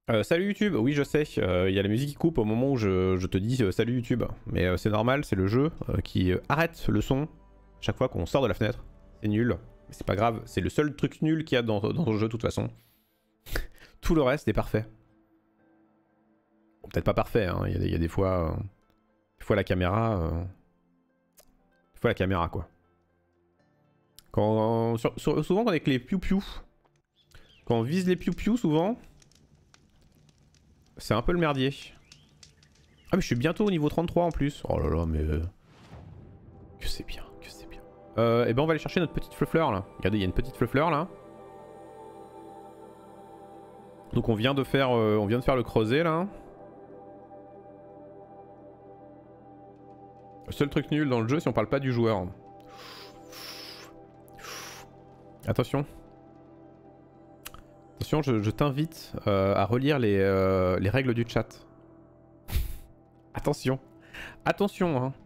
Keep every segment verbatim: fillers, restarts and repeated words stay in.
Euh, salut YouTube, oui je sais, il euh, y a la musique qui coupe au moment où je, je te dis euh, salut YouTube. Mais euh, c'est normal, c'est le jeu euh, qui euh, arrête le son chaque fois qu'on sort de la fenêtre. C'est nul, mais c'est pas grave, c'est le seul truc nul qu'il y a dans, dans le jeu de toute façon. Tout le reste est parfait. Bon, peut-être pas parfait, hein. il, y a, il y a des fois... Euh, des fois la caméra... Euh, des fois la caméra quoi. Quand, sur, sur, souvent avec les piou-piou, quand on vise les piou-piou souvent... C'est un peu le merdier. Ah mais je suis bientôt au niveau trente-trois en plus. Oh là là mais... Euh... Que c'est bien, que c'est bien. Euh, et ben on va aller chercher notre petite fleur là. Regardez il y a une petite fleur là. Donc on vient de faire, euh, on vient de faire le creuset là. Le seul truc nul dans le jeu si on parle pas du joueur. Attention. Attention, je, je t'invite euh, à relire les, euh, les règles du chat. Attention. Attention, hein.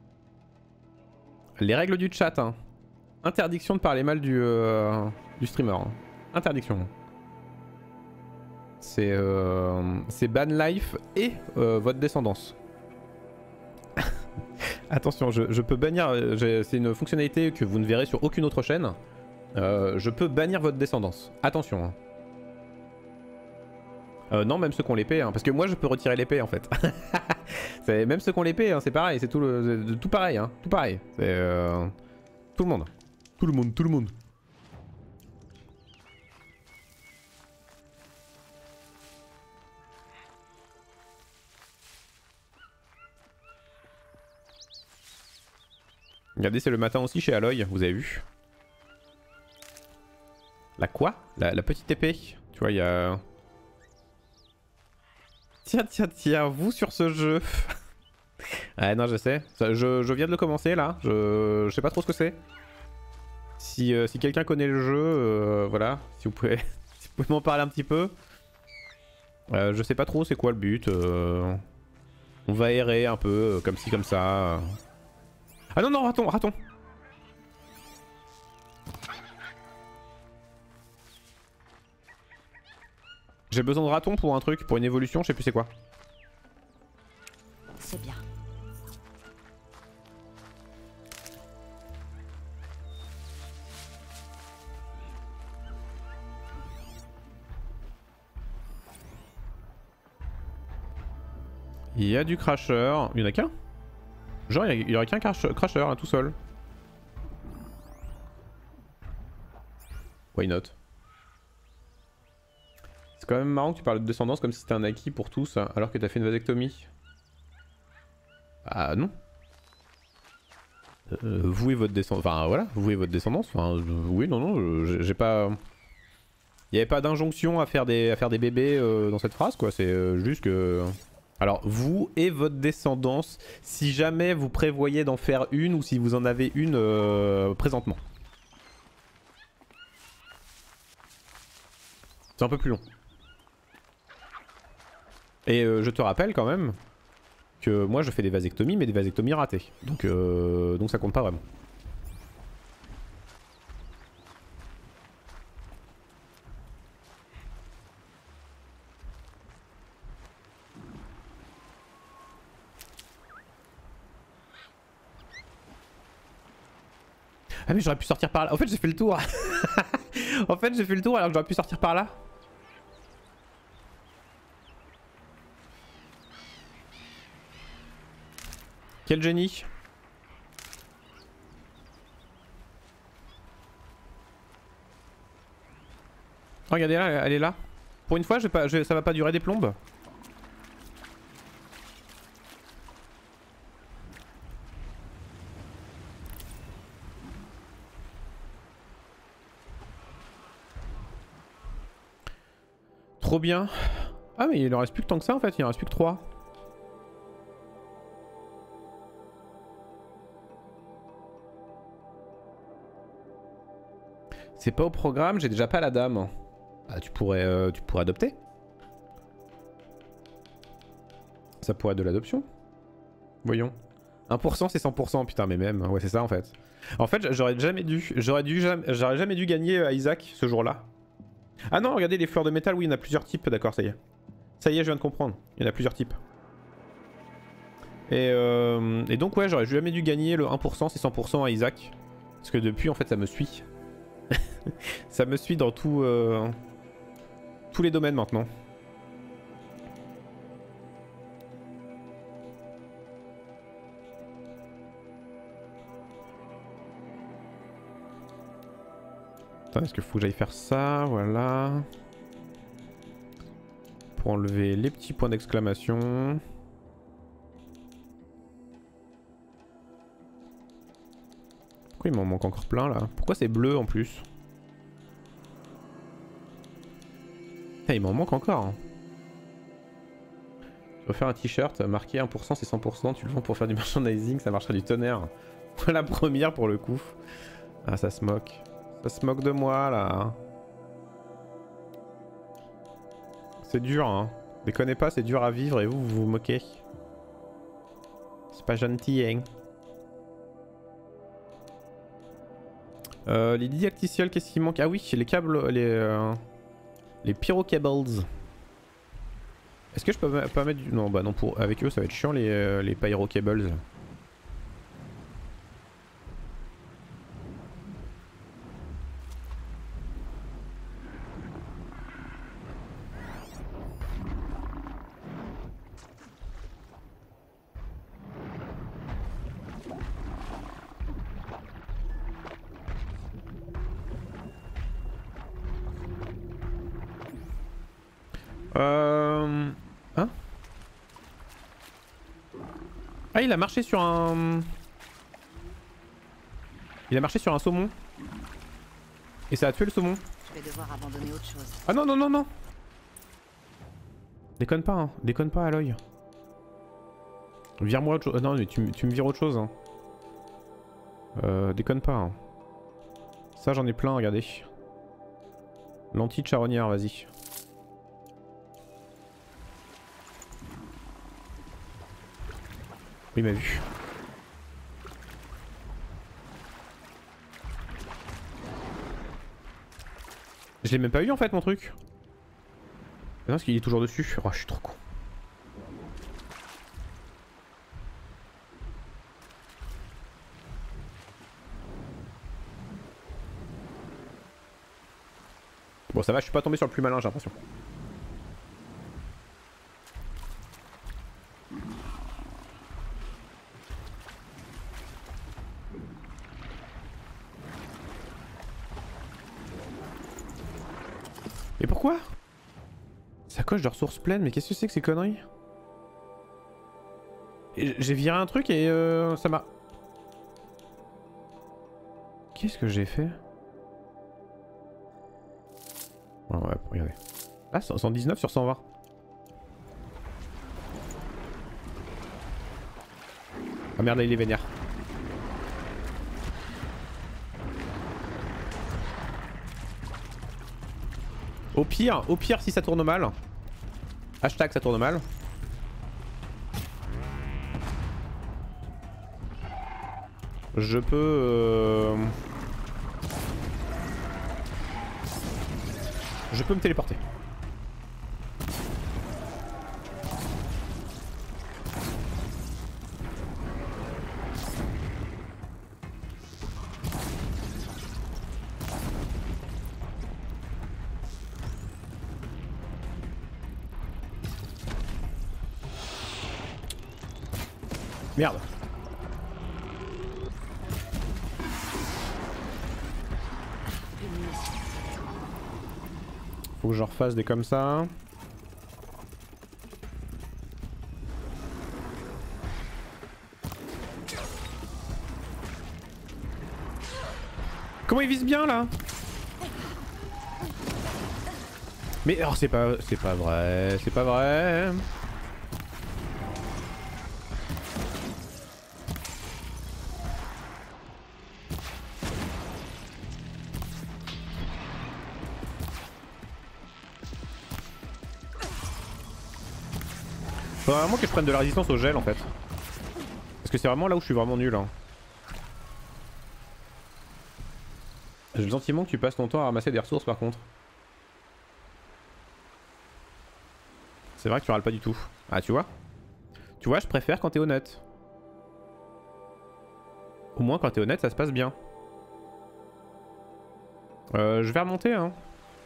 Les règles du chat, hein. Interdiction de parler mal du, euh, du streamer. Hein. Interdiction. C'est euh, c'est ban life et euh, votre descendance. Attention, je, je peux bannir... C'est une fonctionnalité que vous ne verrez sur aucune autre chaîne. Euh, je peux bannir votre descendance. Attention, hein. Euh, non, même ceux qui ont l'épée, hein, parce que moi je peux retirer l'épée en fait. Même ceux qui ont l'épée, hein, c'est pareil, c'est tout, le, tout pareil, hein, tout pareil. C'est euh, tout le monde. Tout le monde, tout le monde. Regardez, c'est le matin aussi chez Aloy, vous avez vu. La quoi la, la petite épée. Tu vois, il y a... Tiens, tiens, tiens, vous sur ce jeu. Ah non, je sais. Ça, je, je viens de le commencer là. Je, je sais pas trop ce que c'est. Si, euh, si quelqu'un connaît le jeu, euh, voilà. Si vous pouvez, si vous pouvez m'en parler un petit peu. Euh, je sais pas trop c'est quoi le but. Euh, on va errer un peu, euh, comme ci, comme ça. Ah non, non, raton, raton. J'ai besoin de raton pour un truc, pour une évolution, je sais plus c'est quoi. C'est bien. Il y a du crasher. Il y en a qu'un? Genre il y aurait qu'un crasher là, tout seul. Why not? C'est quand même marrant que tu parles de descendance comme si c'était un acquis pour tous, alors que t'as fait une vasectomie. Ah non. Euh, vous et votre descendance... Enfin voilà, vous et votre descendance. Enfin, je... oui, non, non, j'ai pas... Il n'y avait pas d'injonction à faire des, à faire des bébés euh, dans cette phrase, quoi. C'est euh, juste que... Alors, vous et votre descendance, si jamais vous prévoyez d'en faire une ou si vous en avez une euh, présentement. C'est un peu plus long. Et euh, je te rappelle quand même que moi je fais des vasectomies, mais des vasectomies ratées. Donc, euh, donc ça compte pas vraiment. Ah mais j'aurais pu sortir par là. En fait j'ai fait le tour. En fait j'ai fait le tour alors que j'aurais pu sortir par là. Quel génie. Oh, regardez là, elle est là. Pour une fois, je vais pas, je, ça va pas durer des plombes. Trop bien. Ah mais il en reste plus que tant que ça en fait, il en reste plus que trois. C'est pas au programme, j'ai déjà pas la dame. Ah, tu pourrais, euh, tu pourrais adopter. Ça pourrait être de l'adoption. Voyons. un pour cent c'est cent pour cent, putain mais même. Ouais c'est ça en fait. En fait j'aurais jamais dû, j'aurais dû, j'aurais jamais dû gagner à Isaac ce jour-là. Ah non regardez les fleurs de métal, oui il y en a plusieurs types, d'accord ça y est. Ça y est, je viens de comprendre. Il y en a plusieurs types. Et, euh, et donc ouais, j'aurais jamais dû gagner le un pour cent, c'est cent pour cent à Isaac. Parce que depuis, en fait, ça me suit. Ça me suit dans tout, euh, tous les domaines maintenant. Attends, est-ce qu'il faut que j'aille faire ça? Voilà. Pour enlever les petits points d'exclamation. Pourquoi il m'en manque encore plein là? Pourquoi c'est bleu en plus? Ah, il m'en manque encore. Hein. Je vais faire un t-shirt marqué un pour cent c'est cent pour cent. Tu le vends pour faire du merchandising, ça marchera du tonnerre. La première pour le coup. Ah, ça se moque. Ça se moque de moi là. C'est dur hein. Déconnez pas, c'est dur à vivre et vous, vous vous moquez. C'est pas gentil hein. Euh, les didacticiels, qu'est-ce qui manque? Ah oui, les câbles, les... Euh, les pyrocables. Est-ce que je peux pas mettre du... Non, bah non, pour... avec eux ça va être chiant les, euh, les pyrocables. Euh... Hein? Ah, il a marché sur un... Il a marché sur un saumon. Et ça a tué le saumon. Je vais devoir abandonner autre chose. Ah non, non, non, non. Déconne pas, hein. Déconne pas à l'œil. Vire-moi autre chose. Non, mais tu, tu me vires autre chose. Hein. Euh, déconne pas. Hein. Ça, j'en ai plein, regardez. Lentille de charognard, vas-y. Oui, il m'a vu. Je l'ai même pas eu en fait mon truc. Non, parce qu'il est toujours dessus. Oh, je suis trop con. Bon, ça va, je suis pas tombé sur le plus malin, j'ai l'impression. Et pourquoi? Ça coche de ressources pleines, mais qu'est-ce que c'est que ces conneries? J'ai viré un truc et euh, ça m'a... Qu'est-ce que j'ai fait? Oh ouais, regardez. Ah, cent dix-neuf sur cent vingt. Ah merde, là il est vénère. Au pire, au pire si ça tourne mal. Hashtag ça tourne mal. Je peux... Euh... Je peux me téléporter. Merde. Faut que je refasse des comme ça. Comment il vise bien là? Mais oh, c'est pas, c'est pas vrai, c'est pas vrai. Faudrait vraiment que je prenne de la résistance au gel en fait. Parce que c'est vraiment là où je suis vraiment nul. Hein. J'ai le sentiment que tu passes ton temps à ramasser des ressources par contre. C'est vrai que tu râles pas du tout. Ah, tu vois? Tu vois, je préfère quand t'es honnête. Au moins, quand t'es honnête, ça se passe bien. Euh, je vais remonter, hein.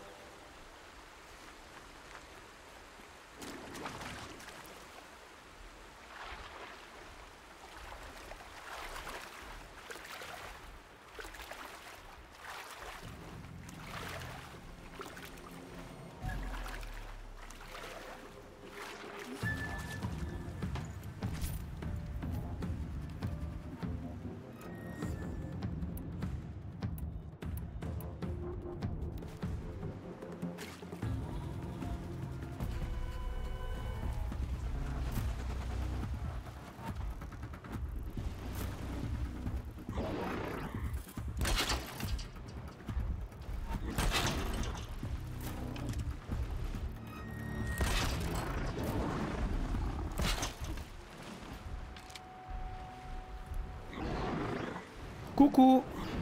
Coucou.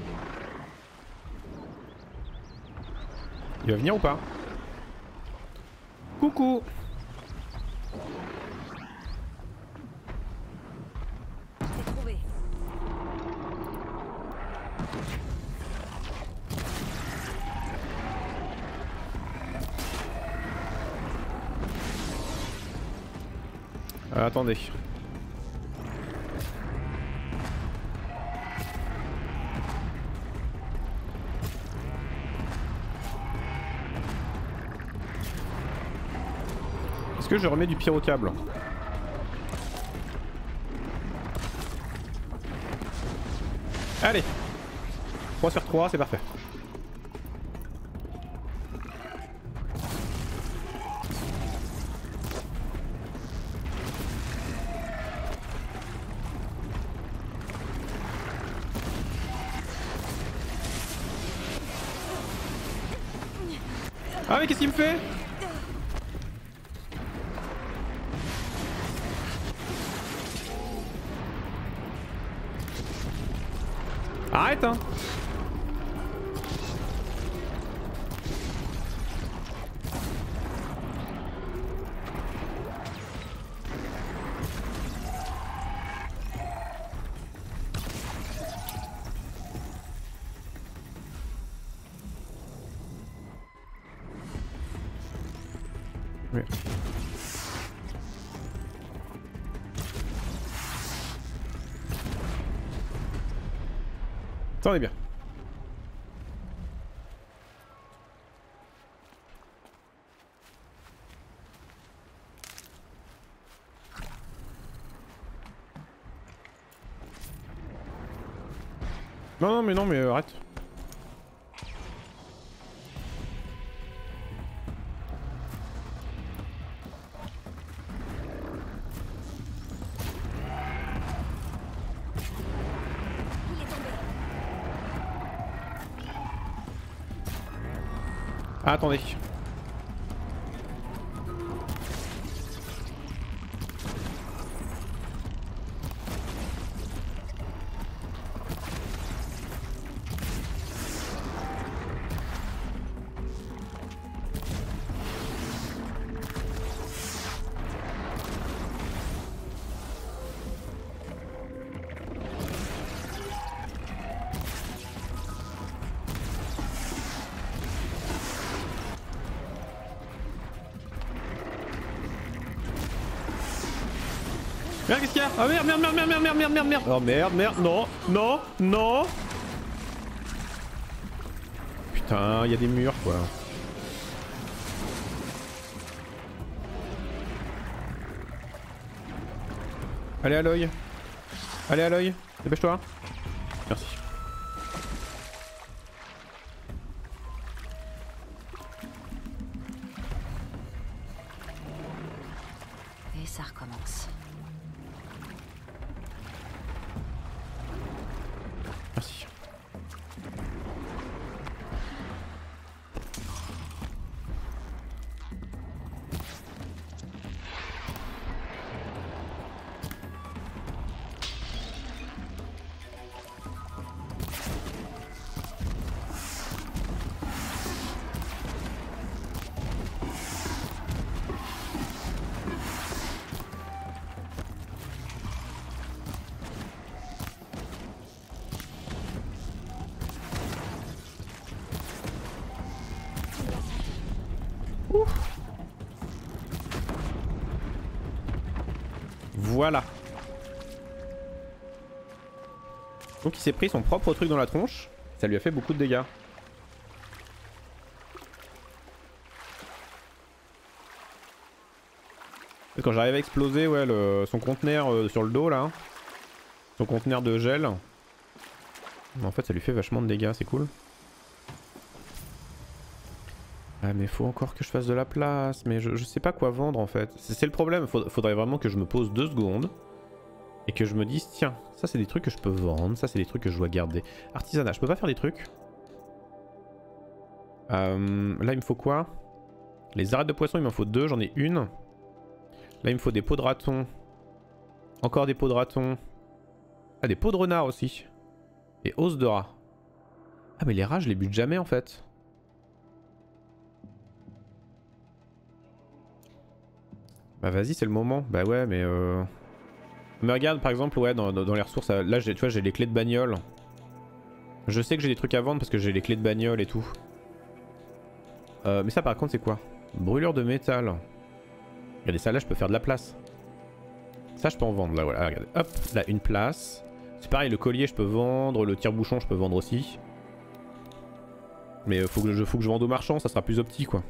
Il va venir ou pas? Coucou. J'ai trouvé. Euh, attendez. Est-ce que je remets du pyrocable? Allez, trois sur trois, c'est parfait. Ah mais qu'est-ce qu'il me fait? Arrête hein. Oui. Ça on est bien. Non non mais non mais euh, arrête. Ah, attendez. Merde, qu'est-ce qu'il y a? Ah merde, merde, merde, merde, merde, merde, merde, merde. Oh merde, merde, non, non, non. Putain, il y a des murs quoi. Allez à l'œil. Allez à l'œil. Dépêche-toi. Merci. Et ça recommence. Merci. Voilà. Donc il s'est pris son propre truc dans la tronche. Ça lui a fait beaucoup de dégâts. Quand j'arrive à exploser ouais, le, son conteneur euh, sur le dos là. Son conteneur de gel. En fait ça lui fait vachement de dégâts, c'est cool. Ah mais faut encore que je fasse de la place. Mais je, je sais pas quoi vendre en fait. C'est le problème, Faud- faudrait vraiment que je me pose deux secondes. Et que je me dise tiens, ça c'est des trucs que je peux vendre. Ça c'est des trucs que je dois garder. Artisanat, je peux pas faire des trucs. Euh, là il me faut quoi? Les arêtes de poisson il m'en faut deux, j'en ai une. Là il me faut des peaux de raton. Encore des peaux de raton. Ah des peaux de renard aussi. Et os de rat. Ah mais les rats je les bute jamais en fait. Bah vas-y c'est le moment. Bah ouais mais euh... Mais regarde par exemple ouais dans, dans les ressources, là tu vois j'ai les clés de bagnole. Je sais que j'ai des trucs à vendre parce que j'ai les clés de bagnole et tout. Euh, mais ça par contre c'est quoi? Brûlure de métal. Regardez ça là je peux faire de la place. Ça je peux en vendre là voilà, ah, regardez. Hop là une place. C'est pareil le collier je peux vendre, le tire-bouchon je peux vendre aussi. Mais euh, faut, que je, faut que je vende aux marchands, ça sera plus opti quoi.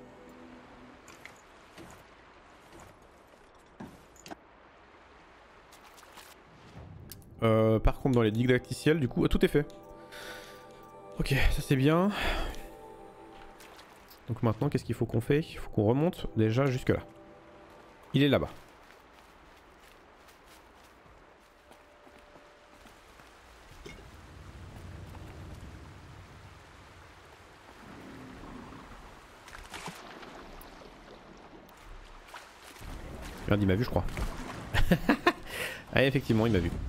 Euh, par contre dans les didacticiels du coup euh, tout est fait. Ok ça c'est bien. Donc maintenant qu'est-ce qu'il faut qu'on fait? Il faut qu'on remonte déjà jusque là. Il est là-bas. Regarde il m'a vu je crois. Ah effectivement il m'a vu.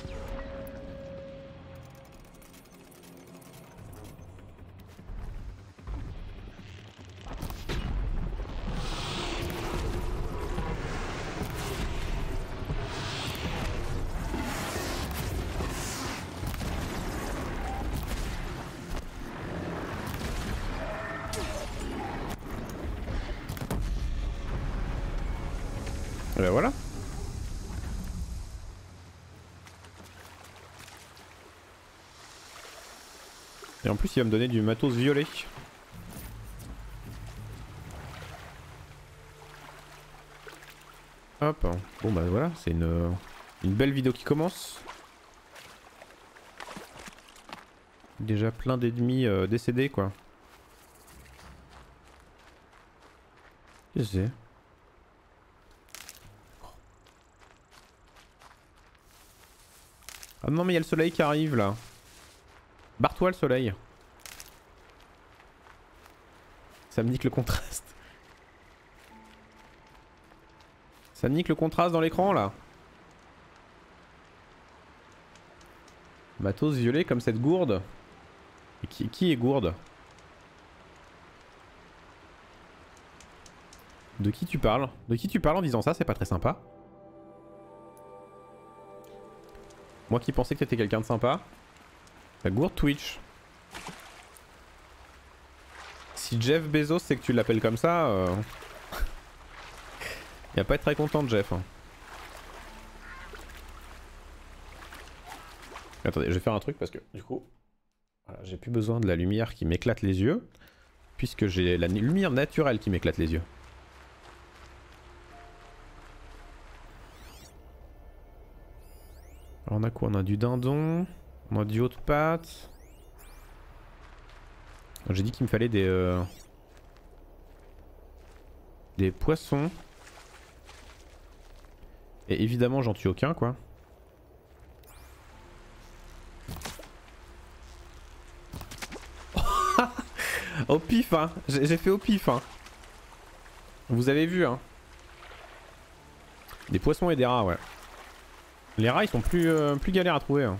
Et ben voilà. Et en plus il va me donner du matos violet. Hop. Bon bah voilà, c'est une, une belle vidéo qui commence. Déjà plein d'ennemis euh, décédés quoi. Qu'est-ce que c'est? Ah non mais il y a le soleil qui arrive là. Barre-toi le soleil. Ça me nique le contraste. Ça me nique le contraste dans l'écran là. Matos violet comme cette gourde. Et qui, qui est gourde? De qui tu parles? De qui tu parles en disant ça? C'est pas très sympa. Moi qui pensais que t'étais quelqu'un de sympa. La gourde Twitch. Si Jeff Bezos c'est que tu l'appelles comme ça, euh... il va pas être très content de Jeff. Hein. Attendez, je vais faire un truc parce que du coup, voilà, j'ai plus besoin de la lumière qui m'éclate les yeux, puisque j'ai la lumière naturelle qui m'éclate les yeux. Alors on a quoi? On a du dindon, on a du haut de pâte. J'ai dit qu'il me fallait des euh, des poissons. Et évidemment j'en tue aucun quoi. Au pif hein, j'ai fait au pif hein. Vous avez vu hein. Des poissons et des rats ouais. Les rats ils sont plus, euh, plus galères à trouver hein.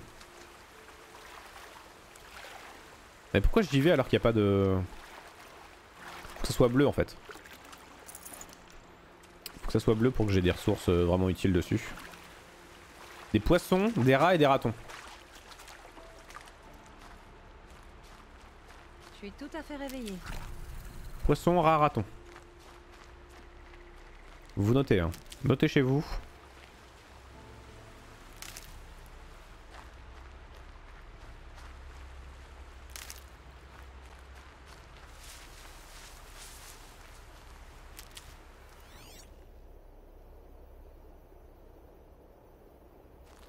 Mais pourquoi j'y vais alors qu'il n'y a pas de... Faut que ça soit bleu en fait. Faut que ça soit bleu pour que j'ai des ressources euh, vraiment utiles dessus. Des poissons, des rats et des ratons. Je suis tout à fait réveillé. Poisson, rat, raton. Vous notez hein. Notez chez vous.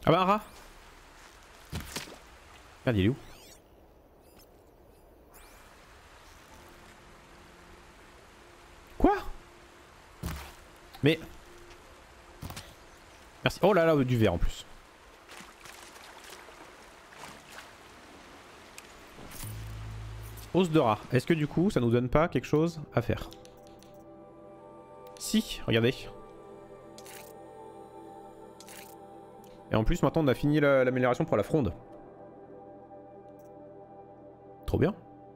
Ah bah un rat. Merde, il est où? Quoi? Mais... Merci. Oh là là, du verre en plus. Os de rat. Est-ce que du coup, ça nous donne pas quelque chose à faire? Si, regardez. Et en plus, maintenant, on a fini l'amélioration pour la fronde. Trop bien.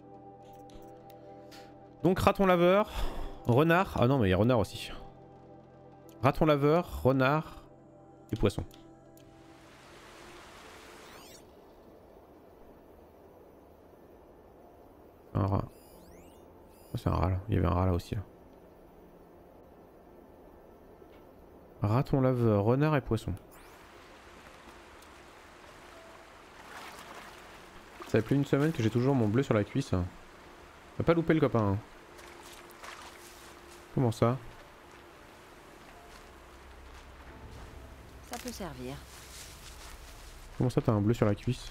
Donc, raton laveur, renard. Ah non, mais il y a renard aussi. Raton laveur, renard et poisson. Un rat. Oh, c'est un rat là. Il y avait un rat là aussi là. Raton laveur, renard et poisson. Ça fait plus d'une semaine que j'ai toujours mon bleu sur la cuisse. On va pas louper le copain. Hein. Comment ça? Ça peut servir. Comment ça t'as un bleu sur la cuisse?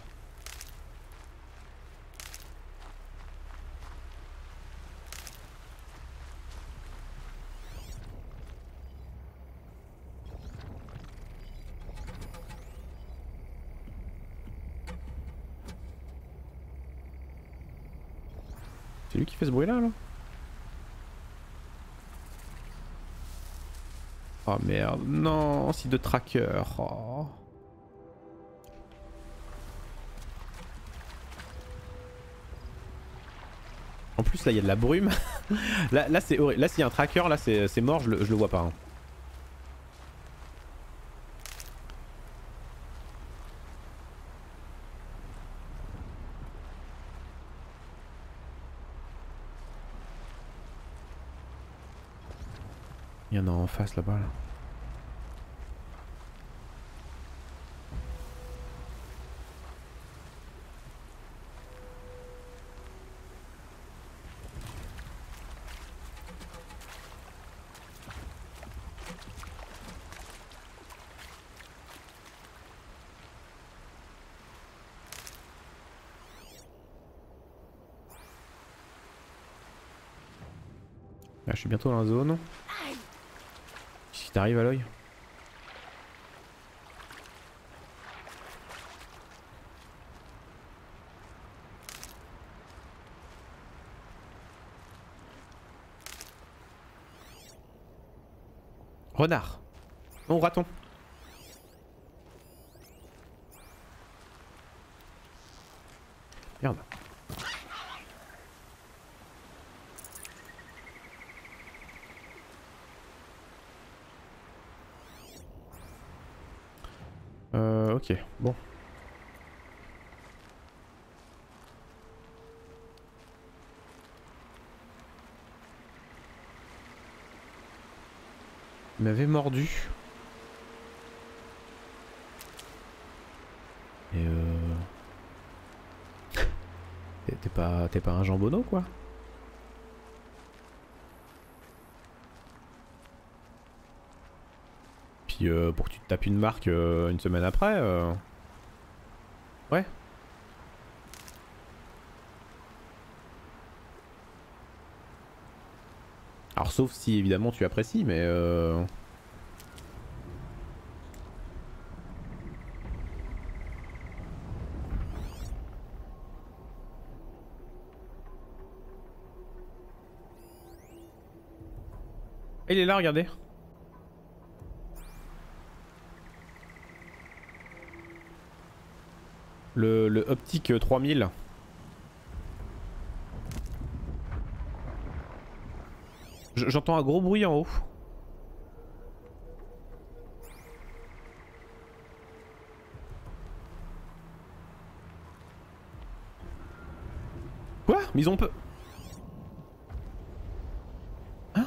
C'est lui qui fait ce bruit là là? Oh merde, non, c'est de tracker. Oh. En plus là il y a de la brume. là là c'est horrible. Là s'il y a un tracker là c'est mort, je le, je le vois pas. Hein. Il y en a en face là-bas là. Là je suis bientôt dans la zone. Qu'est-ce qui t'arrive à l'œil? Renard. Non, raton. Merde. Euh, ok, bon. Il m'avait mordu. Et euh... T'es pas, t'es pas un jambonneau quoi? Puis euh, pour que tu te tapes une marque euh, une semaine après... Euh... Ouais. Alors sauf si évidemment tu apprécies mais... Euh... Il est là, regardez. Le, le optique trois mille. J'entends un gros bruit en haut. Quoi? Mais ils ont peu... Hein?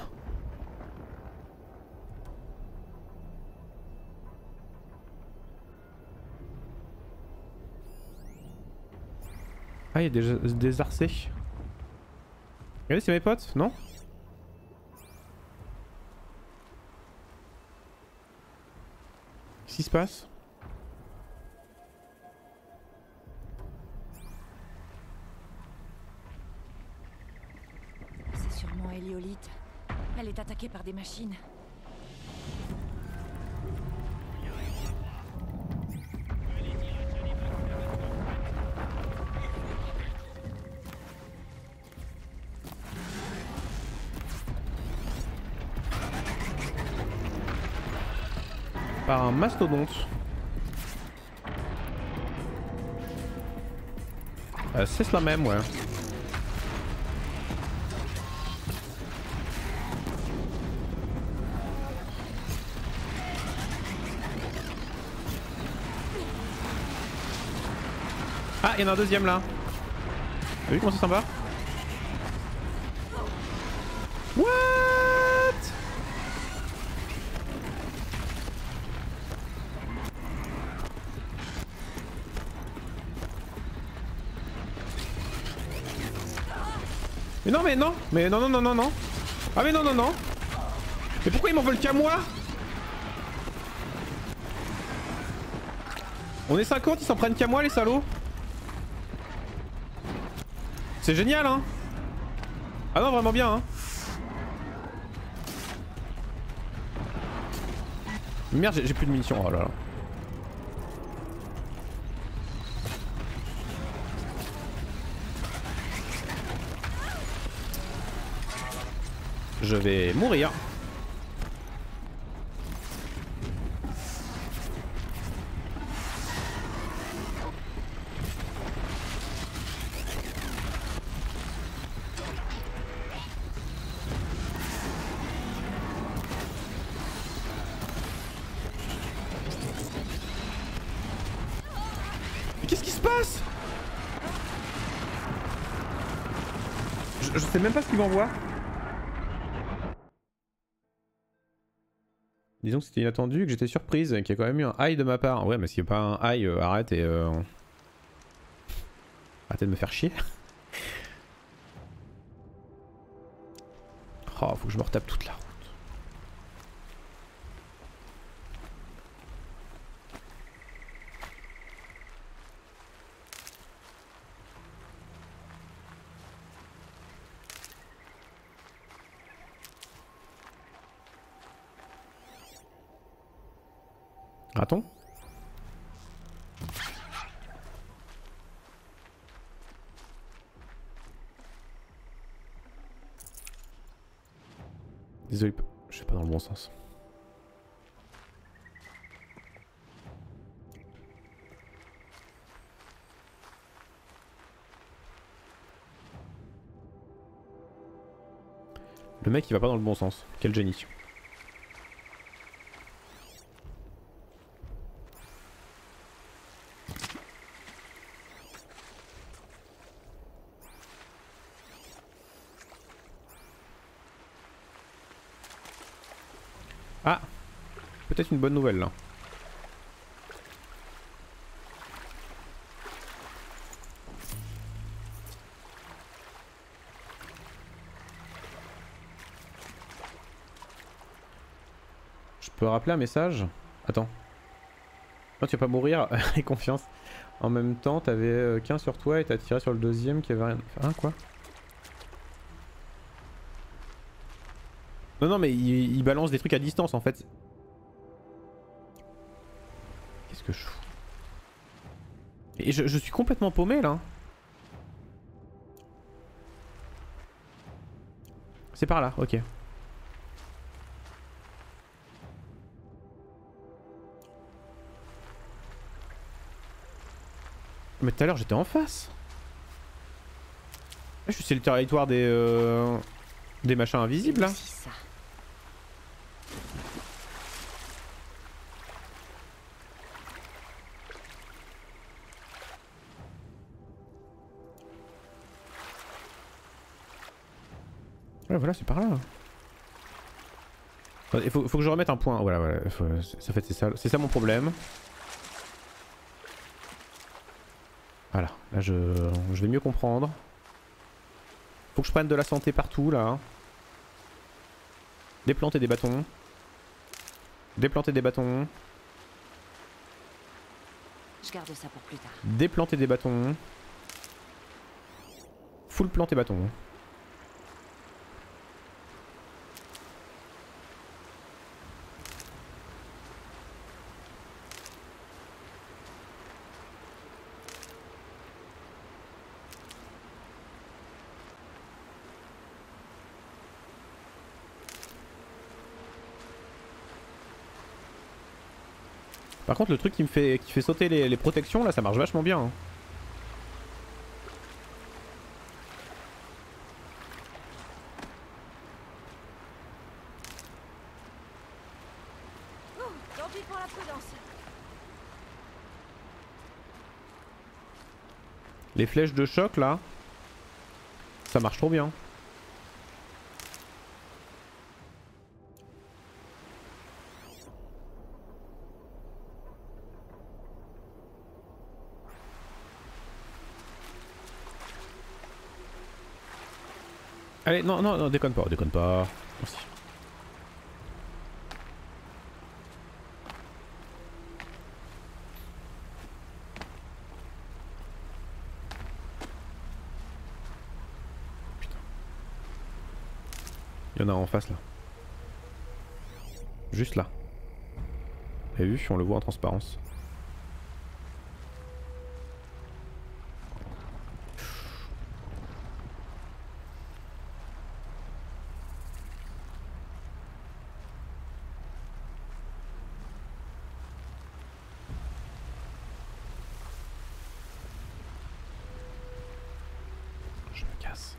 Ah, il y a des, des arcés. Regardez, c'est mes potes, non? Qu'est-ce qui se passe? attaqué par des machines. Par un mastodonte. Euh, c'est la même, ouais. Ah, il y en a un deuxième là. T'as vu comment c'est sympa? What? Mais non, mais non, mais non, non, non, non, non. Ah, mais non, non, non. Mais pourquoi ils m'en veulent qu'à moi? On est cinquante, ils s'en prennent qu'à moi, les salauds. C'est génial, hein. Ah non, vraiment bien, hein. Merde, j'ai plus de munitions, oh là là. Je vais mourir. Mais qu'est-ce qui se passe? je, je sais même pas ce qu'il m'envoie. Disons que c'était inattendu, que j'étais surprise, qu'il y a quand même eu un high de ma part. Ouais, mais s'il n'y a pas un high, euh, arrête et... Euh... Arrêtez de me faire chier. Oh, faut que je me retape toute la route. Raton? Désolé, je suis pas dans le bon sens. Le mec il va pas dans le bon sens. Quel génie. Ah, peut-être une bonne nouvelle là. Je peux rappeler un message? Attends. Non, tu vas pas mourir, aie confiance. En même temps, t'avais qu'un sur toi et t'as tiré sur le deuxième qui avait rien. Hein, quoi? Non, non, mais il, il balance des trucs à distance en fait. Qu'est-ce que je fous? Et je, je suis complètement paumé là. C'est par là, ok. Mais tout à l'heure j'étais en face. Là, je suis sur le territoire des euh, des machins invisibles là. Ouais, voilà, c'est par là. Il faut, faut que je remette un point. Voilà, voilà. Faut, ça fait, c'est ça, c'est ça mon problème. Voilà, là je, je vais mieux comprendre. Faut que je prenne de la santé partout là. Déplanter des bâtons. Déplanter des bâtons. Je garde ça pour plus tard. Déplanter des bâtons. Full planter bâton. Par contre le truc qui me fait, qui fait sauter les, les protections là ça marche vachement bien. Hein. Les flèches de choc là, ça marche trop bien. Allez, non, non, non, déconne pas, déconne pas. Merci. Il y en a en face là. Juste là. Vous avez vu, on le voit en transparence. Je me casse.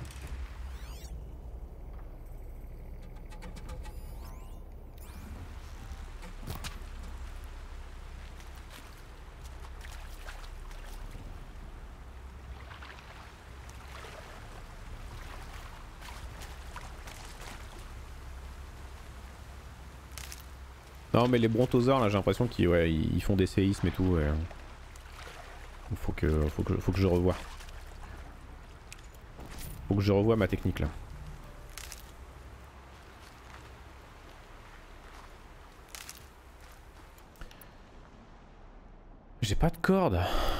Non mais les brontosaures là j'ai l'impression qu'ils ouais, ils font des séismes et tout. Et... Faut que, faut que, faut que je revoie. Faut que je revoie ma technique là. J'ai pas de corde.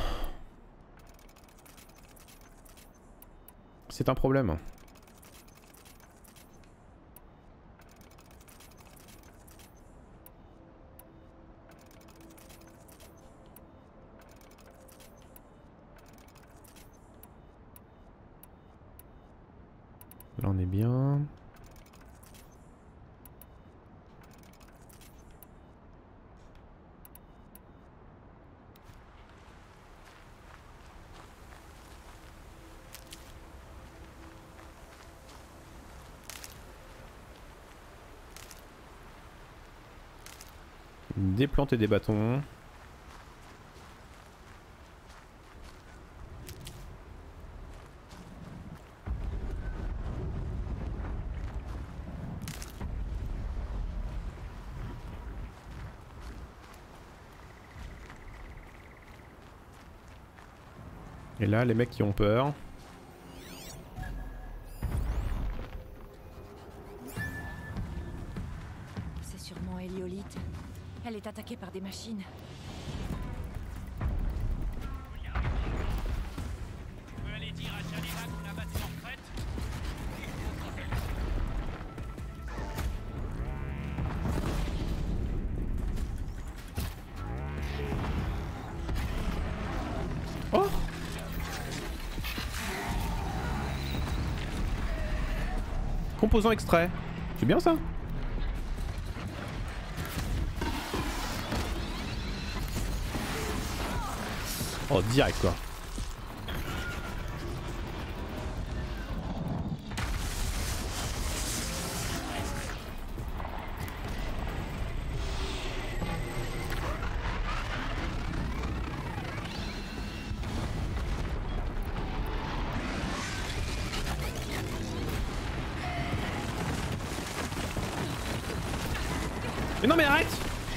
C'est un problème. Là on est bien. Déplanter des bâtons. Et là, les mecs qui ont peur. C'est sûrement Héliolite. Elle est attaquée par des machines. Tu peux aller dire à Shalima qu'on a battu en fête? Oh! Composant extrait. C'est bien ça? Oh, direct quoi. Mais non mais arrête!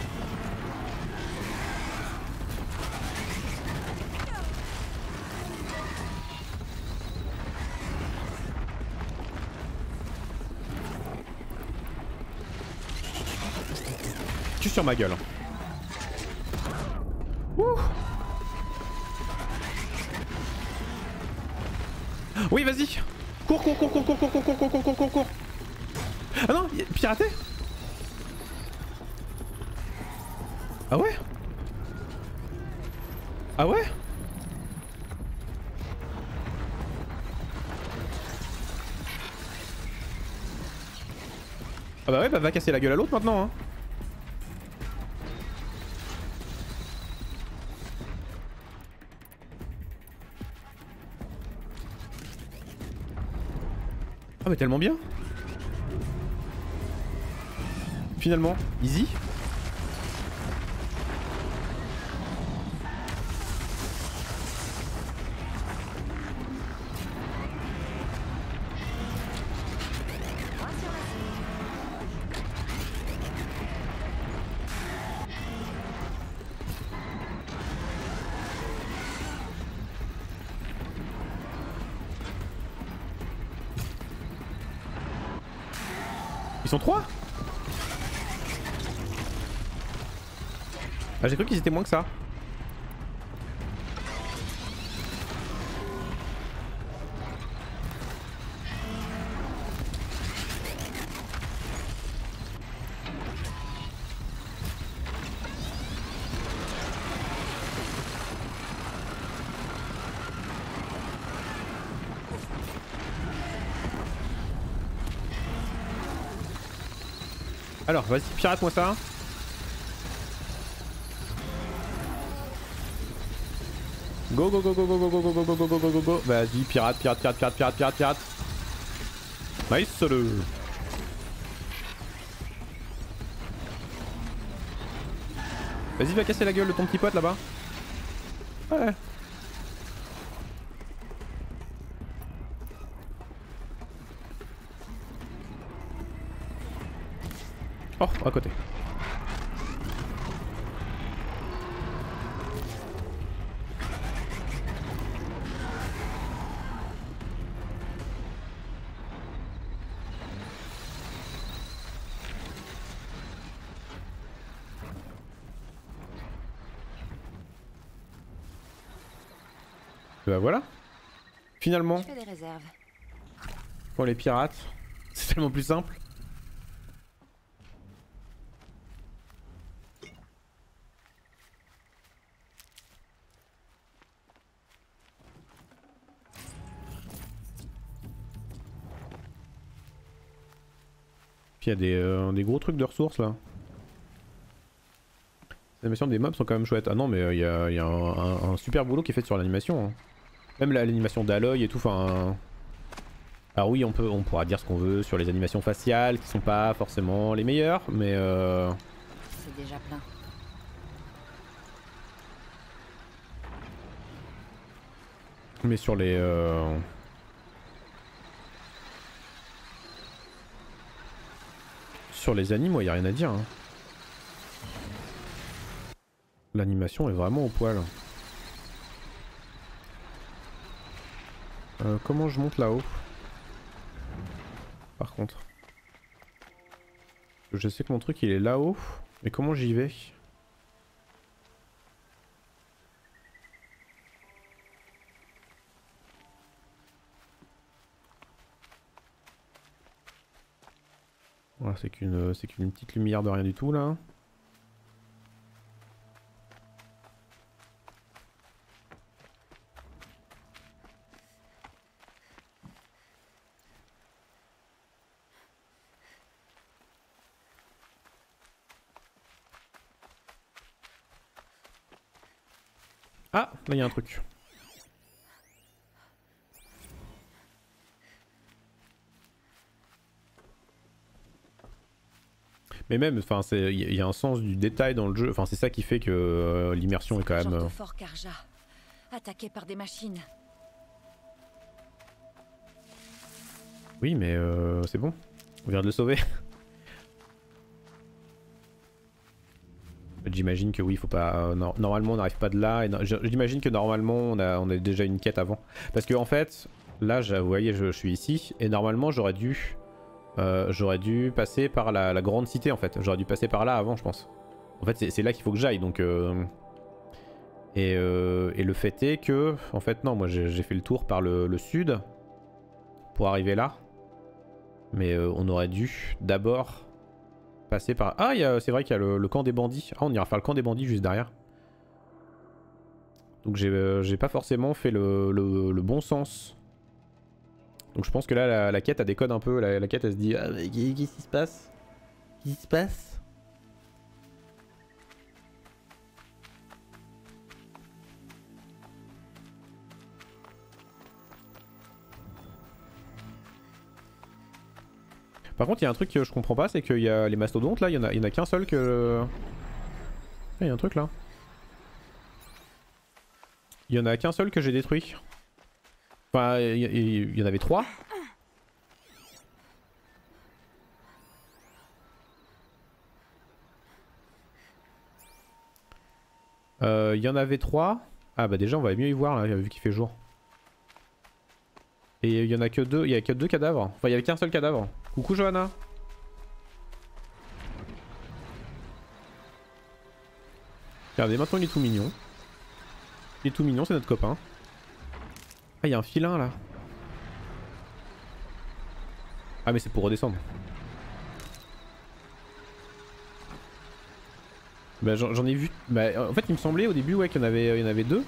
Tu sur ma gueule. Ouh. Oui vas-y. Cours cours cours cours cours cours cours cours cours cours cours cours. Ah non, piraté? Ah ouais? Ah ouais? Ah bah ouais, bah va casser la gueule à l'autre maintenant hein. Ah mais tellement bien. Finalement, easy. Ils sont trois? Ah j'ai cru qu'ils étaient moins que ça. Alors vas-y pirate-moi ça. Go go go go go go go go go go go go go go go. Vas-y pirate pirate pirate pirate pirate pirate pirate. Nice le. Vas-y va casser la gueule de ton petit pote là-bas. Ouais. Oh à côté. Bah voilà. Finalement. Je fais des réserves. Pour les pirates, c'est tellement plus simple. Puis il y a des, euh, des gros trucs de ressources là. Les animations des mobs sont quand même chouettes. Ah non mais il euh, y a, y a un, un, un super boulot qui est fait sur l'animation. Hein. Même l'animation d'Aloy et tout, enfin... Alors oui on peut, on pourra dire ce qu'on veut sur les animations faciales qui sont pas forcément les meilleures, mais euh... C'est déjà plein. Mais sur les... Euh... Sur les animes, moi y a rien à dire. Hein. L'animation est vraiment au poil. Euh, comment je monte là-haut? Par contre. Je sais que mon truc il est là-haut, mais comment j'y vais? Voilà, c'est qu'une c'est qu'une petite lumière de rien du tout là. Ah, là il y a un truc. Mais même, enfin, il y, y a un sens du détail dans le jeu. Enfin, c'est ça qui fait que euh, l'immersion est quand même. Euh... Fort Karja, attaqué par des machines. Oui, mais euh, c'est bon. On vient de le sauver. J'imagine que oui, il faut pas. Euh, no normalement, on n'arrive pas de là. J'imagine que normalement, on a, on a déjà une quête avant. Parce que en fait, là, vous voyez, je, je suis ici, et normalement, j'aurais dû. Euh, j'aurais dû passer par la, la grande cité en fait. J'aurais dû passer par là avant, je pense. En fait, c'est là qu'il faut que j'aille. Donc, euh... et, euh, et le fait est que, en fait, non, moi j'ai fait le tour par le, le sud pour arriver là. Mais euh, on aurait dû d'abord passer par. Ah, c'est vrai qu'il y a le, le camp des bandits. Ah, on ira faire le camp des bandits juste derrière. Donc j'ai euh, pas forcément fait le, le, le bon sens. Donc je pense que là la, la quête elle déconne un peu, la, la quête elle se dit ah mais qu'est-ce qui se passe? Qu'est-ce qui se passe? Par contre, il y a un truc que je comprends pas, c'est qu'il y a les mastodontes là, il y en a, il y en a qu'un seul que... Ah, il y a un truc là. Il y en a qu'un seul que j'ai détruit. Enfin, il y, il y en avait trois. Euh, il y en avait trois. Ah bah déjà on va mieux y voir là, vu qu'il fait jour. Et il y en a que deux, il y a que deux cadavres. Enfin il y avait qu'un seul cadavre. Coucou Johanna. Regardez, maintenant il est tout mignon. Il est tout mignon, c'est notre copain. Ah il y a un filin là. Ah mais c'est pour redescendre. Bah j'en ai vu... Bah en fait il me semblait au début ouais qu'il y en avait, il y en avait deux.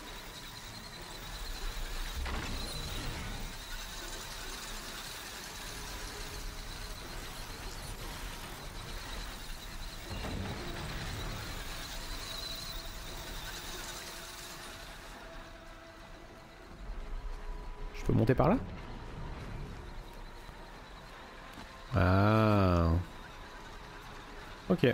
Je peux monter par là? Ah. Ok.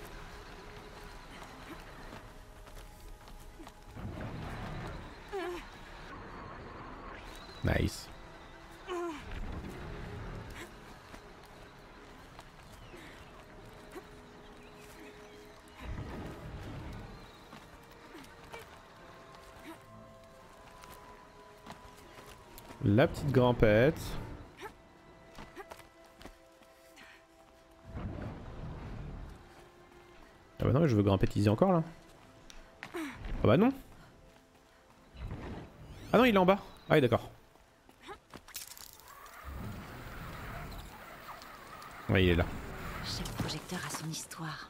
Nice. La petite grimpette. Ah bah non mais je veux grimper easy encore là. Ah bah non. Ah non il est en bas. Ah oui d'accord. Ouais il est là. Chaque projecteur a son histoire.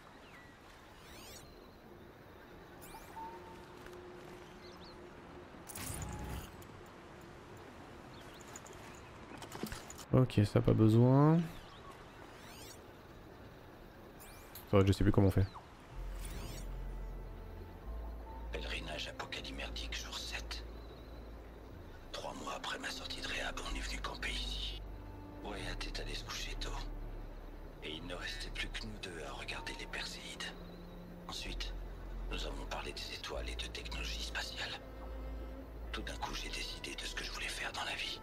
Ok ça pas besoin. C'est vrai que je sais plus comment on fait. Pèlerinage apocalymerdique jour sept. Trois mois après ma sortie de réhab, on est venu camper ici. Wyatt est allé se coucher tôt. Et il ne restait plus que nous deux à regarder les Perséides. Ensuite, nous avons parlé des étoiles et de technologie spatiale. Tout d'un coup, j'ai décidé de ce que je voulais faire dans la vie.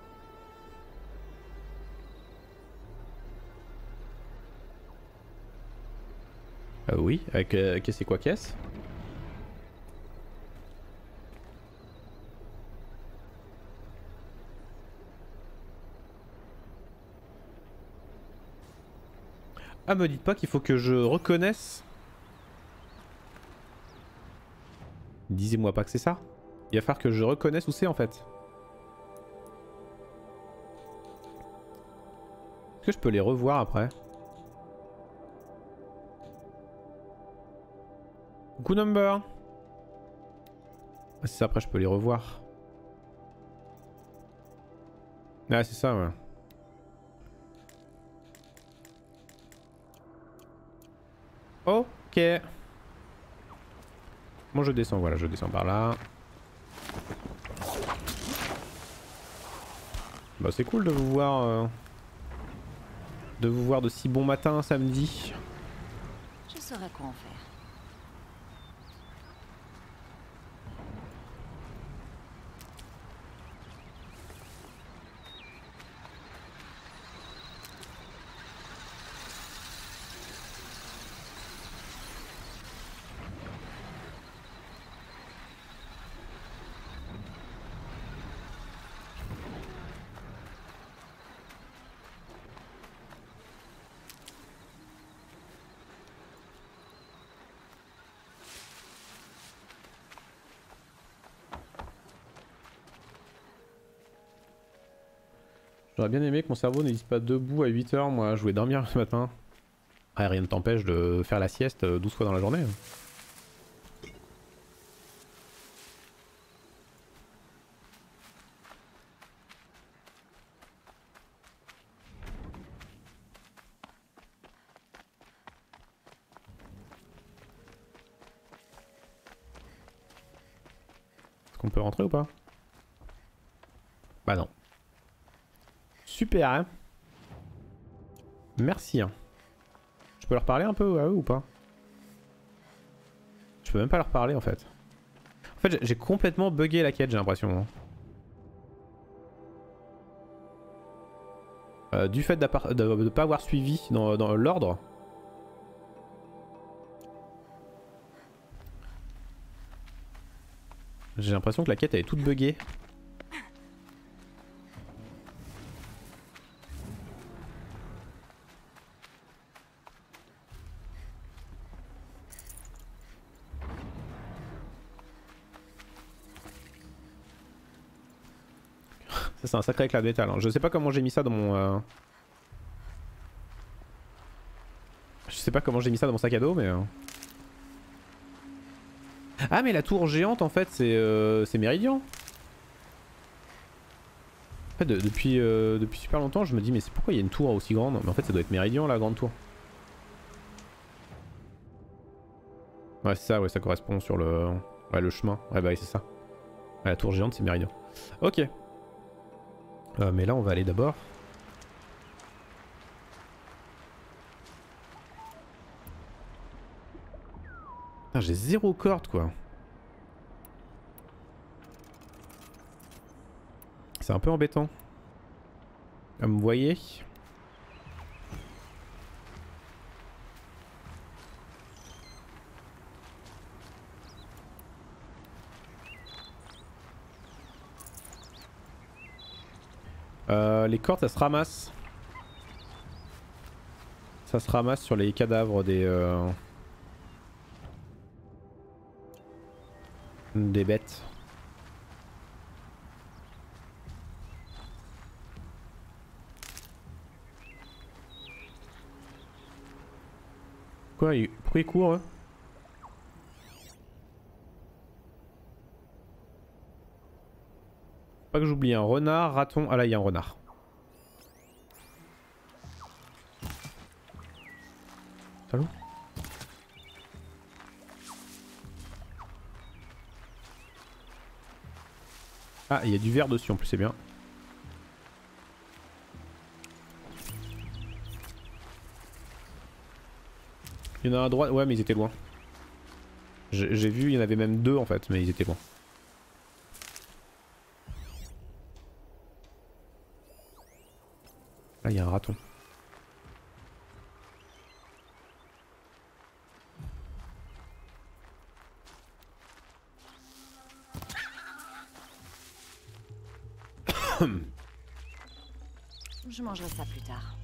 Euh, oui, avec euh, qu'est-ce c'est quoi qu'est-ce? Ah me dites pas qu'il faut que je reconnaisse. Disez-moi pas que c'est ça. Il va falloir que je reconnaisse où c'est en fait. Est-ce que je peux les revoir après? Coucou Number. Ah c'est ça, après je peux les revoir. Ah c'est ça ouais. Ok. Bon je descends, voilà je descends par là. Bah c'est cool de vous voir euh, de vous voir de si bon matin samedi. Je saurai quoi en faire. J'aurais bien aimé que mon cerveau ne dise pas debout à huit heures, moi je voulais dormir ce matin. Ah, rien ne t'empêche de faire la sieste douze fois dans la journée. Est-ce qu'on peut rentrer ou pas? Bah non. Super hein. Merci. Hein. Je peux leur parler un peu à eux ou pas? Je peux même pas leur parler en fait. En fait j'ai complètement bugué la quête, j'ai l'impression. Hein. Euh, du fait de ne pas avoir suivi dans, dans l'ordre. J'ai l'impression que la quête elle est toute buggée. Ça c'est un sacré éclat de métal. Hein. Je sais pas comment j'ai mis ça dans mon... Euh... Je sais pas comment j'ai mis ça dans mon sac à dos mais... Euh... Ah mais la tour géante en fait c'est euh, c'est Méridian. En fait de, depuis, euh, depuis super longtemps je me dis mais c'est pourquoi il y a une tour aussi grande? Mais en fait ça doit être Méridian la grande tour. Ouais c'est ça, ouais ça correspond sur le, ouais, le chemin. Ouais bah oui, c'est ça. Ouais, la tour géante c'est Méridian. Ok. Euh, mais là on va aller d'abord. J'ai zéro corde quoi. C'est un peu embêtant. Comme vous voyez. Euh, les cordes ça se ramasse. Ça se ramasse sur les cadavres des... Euh... des bêtes. Quoi il... Pourquoi il court eux? Pas que j'oublie un renard, raton. Ah là il y a un renard. Salut. Ah, il y a du verre dessus en plus, c'est bien. Il y en a un à droite, ouais, mais ils étaient loin. J'ai vu, il y en avait même deux en fait, mais ils étaient loin. Là, il y a un raton. Je mangerai ça plus tard.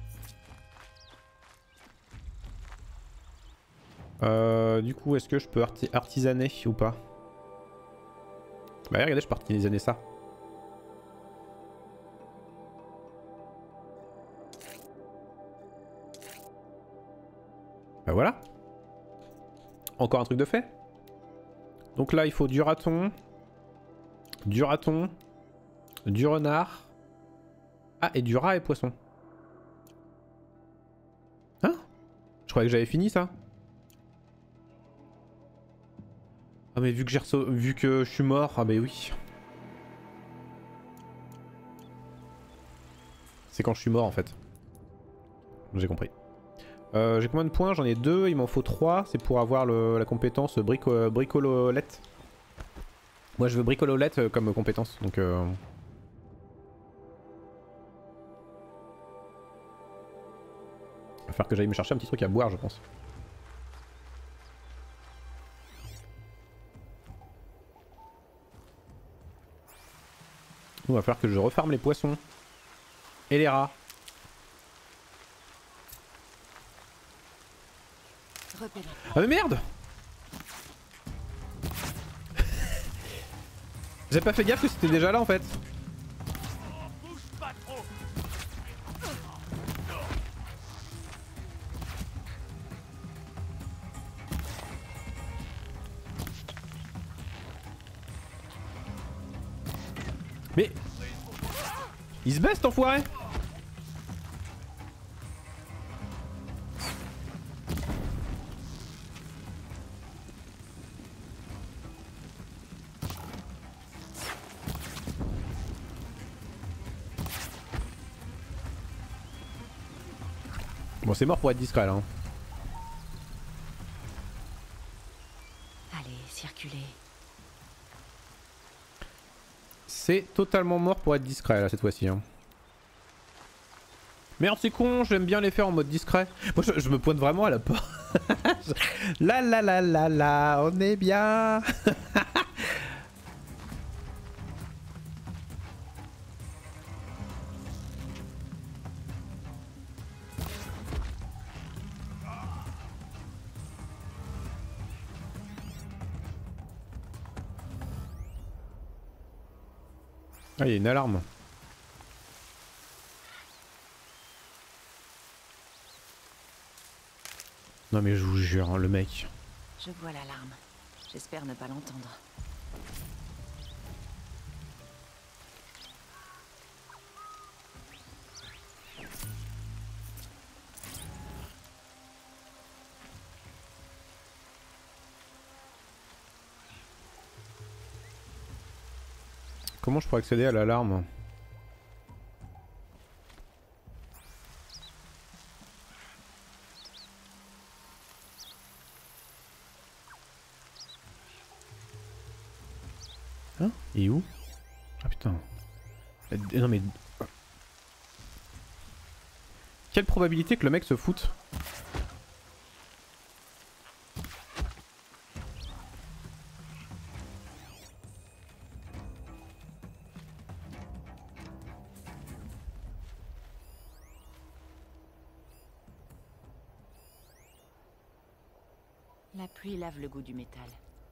Euh, du coup, est-ce que je peux arti artisaner ou pas? Bah regardez, je peux artisaner ça. Bah voilà. Encore un truc de fait. Donc là, il faut du raton, du raton, du renard. Ah, et du rat et poisson. Hein? Je croyais que j'avais fini ça. Ah mais vu que j'ai vu que je suis mort, ah bah oui. C'est quand je suis mort en fait. J'ai compris. Euh, j'ai combien de points? J'en ai deux, il m'en faut trois. C'est pour avoir le, la compétence brico bricololette. Moi je veux bricololette comme compétence, donc... Euh... Il va falloir que j'aille me chercher un petit truc à boire je pense. Il va falloir que je refarme les poissons. Et les rats. Ah mais merde. J'ai pas fait gaffe que c'était déjà là en fait. Mais... Il se baisse cet enfoiré. Bon, c'est mort pour être discret là. Hein. Allez, circulez. C'est totalement mort pour être discret là cette fois-ci. Hein. Merde, c'est con, j'aime bien les faire en mode discret. Moi je, je me pointe vraiment à la porte. La la la la la, on est bien. Ah, il y a une alarme. Non mais je vous jure, hein, le mec. Je vois l'alarme. J'espère ne pas l'entendre. Comment je pourrais accéder à l'alarme? Hein? Il est où? Ah putain. Euh, Non mais... Quelle probabilité que le mec se foute? La pluie lave le goût du métal.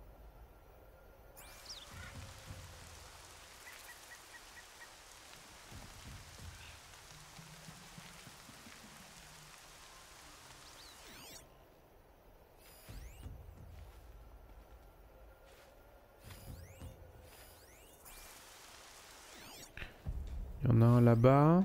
Il y en a un là-bas.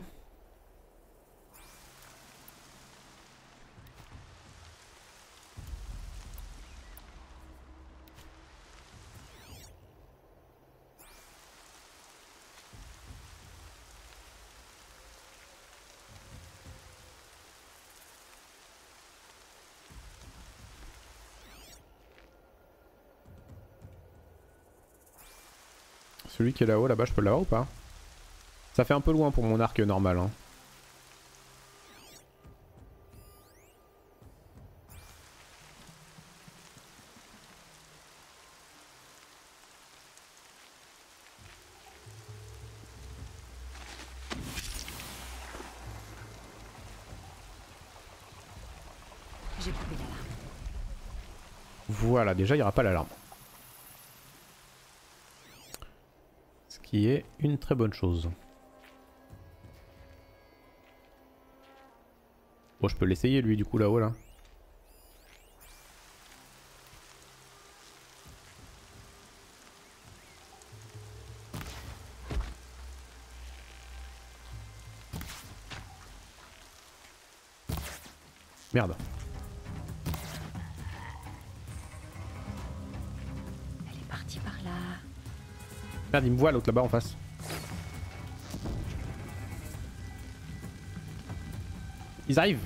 Celui qui est là-haut, là-bas, je peux l'avoir ou pas? Ça fait un peu loin pour mon arc normal. Hein. J'ai coupé l'alarme. Voilà, déjà il n'y aura pas l'alarme. Ce qui est une très bonne chose. Bon, je peux l'essayer lui du coup là-haut là. Merde. Elle est partie par là. Merde, il me voit l'autre là-bas en face. Ils arrivent.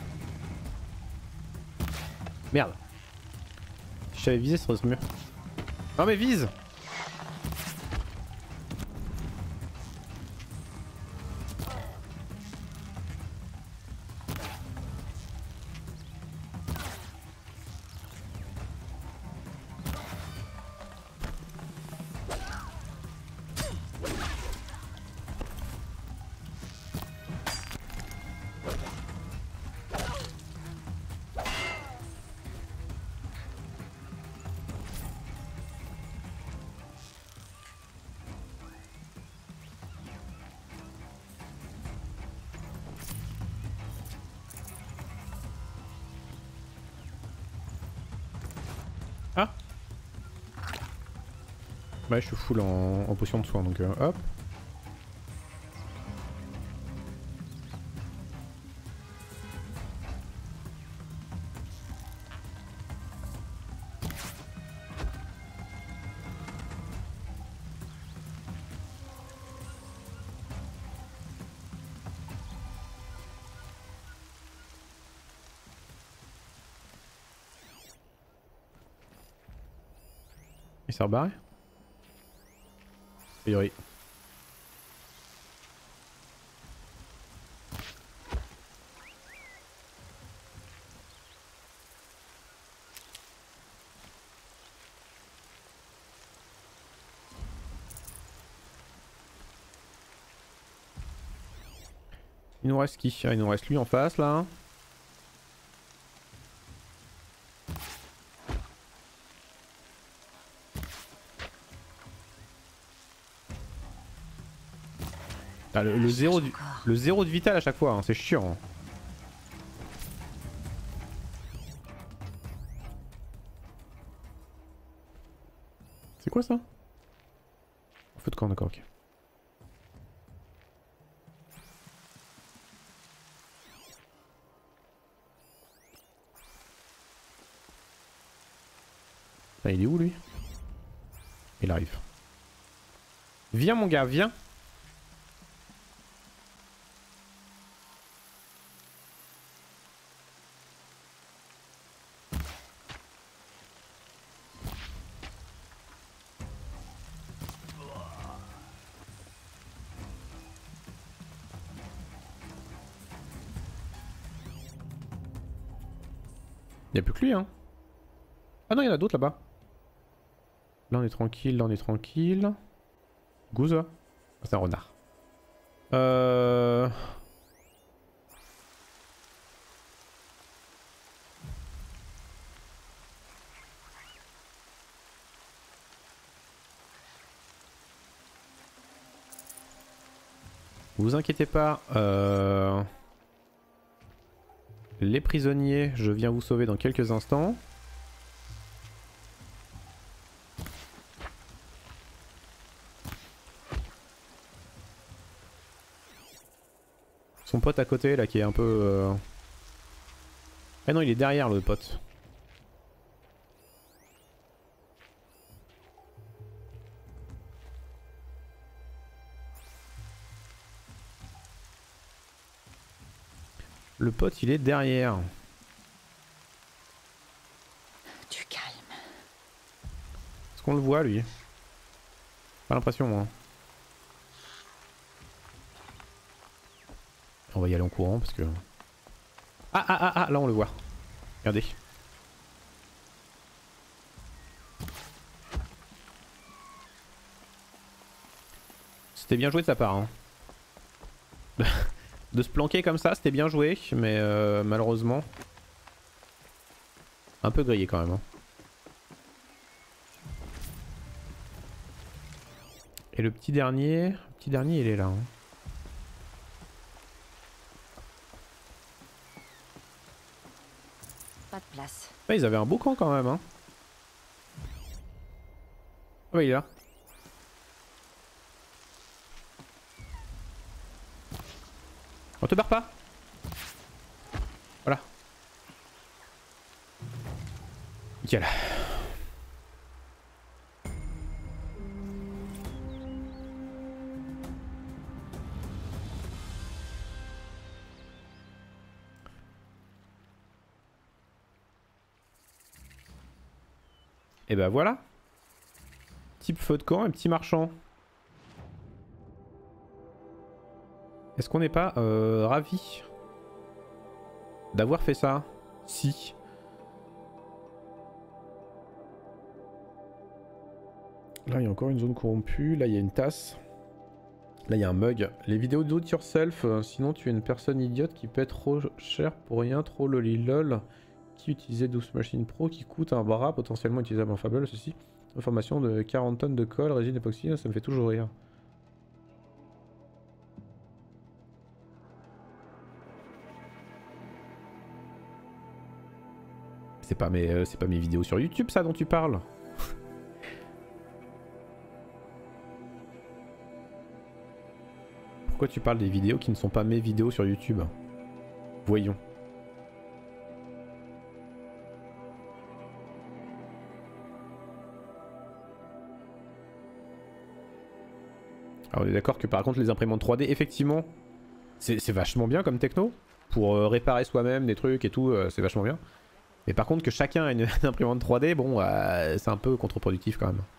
Merde. Si je t'avais visé sur ce mur. Non mais vise. Ah. Ouais, je suis full en, en potion de soin donc euh, hop. Il s'est rebarré? A priori. Il nous reste qui? Il nous reste lui en face là. Ah, le, le, zéro de, le zéro de vital à chaque fois, hein, c'est chiant. C'est quoi ça? Feu de camp, d'accord, ok. Ah, il est où lui? Il arrive. Viens mon gars, viens. Y'a plus que lui hein. Ah non, il y en a d'autres là-bas. Là on est tranquille, là on est tranquille. Gouze. Ah, c'est un renard. Euh... Vous inquiétez pas. Euh... Les prisonniers, je viens vous sauver dans quelques instants. Son pote à côté là qui est un peu... Euh... Ah non, il est derrière le pote. Le pote il est derrière. Du calme. Est-ce qu'on le voit lui? Pas l'impression moi. On va y aller en courant parce que... Ah ah ah ah, là on le voit. Regardez. C'était bien joué de sa part hein. De se planquer comme ça, c'était bien joué, mais euh, malheureusement... Un peu grillé quand même hein. Et le petit dernier... Le petit dernier il est là hein. Pas de place. Ah, ils avaient un beau camp quand même hein. Ah ouais, il est là. On te barre pas. Voilà. Nickel. Et bah voilà. Type feu de camp et petit marchand. Est-ce qu'on n'est pas euh, ravis d'avoir fait ça? Si. Là il y a encore une zone corrompue, là il y a une tasse. Là il y a un mug. Les vidéos do it yourself, euh, sinon tu es une personne idiote qui paie trop cher pour rien, trop loli lol. Qui utilisait douze Machine Pro qui coûte un bras potentiellement utilisable en Fable, ceci. Information de quarante tonnes de colle, résine époxy, ça me fait toujours rire. C'est pas mes, euh, c'est pas mes vidéos sur YouTube ça dont tu parles. Pourquoi tu parles des vidéos qui ne sont pas mes vidéos sur YouTube? Voyons. Alors on est d'accord que par contre les imprimantes trois D, effectivement, c'est vachement bien comme techno. Pour euh, réparer soi-même des trucs et tout, euh, c'est vachement bien. Mais par contre que chacun ait une, une imprimante trois D, bon, euh, c'est un peu contre-productif quand même.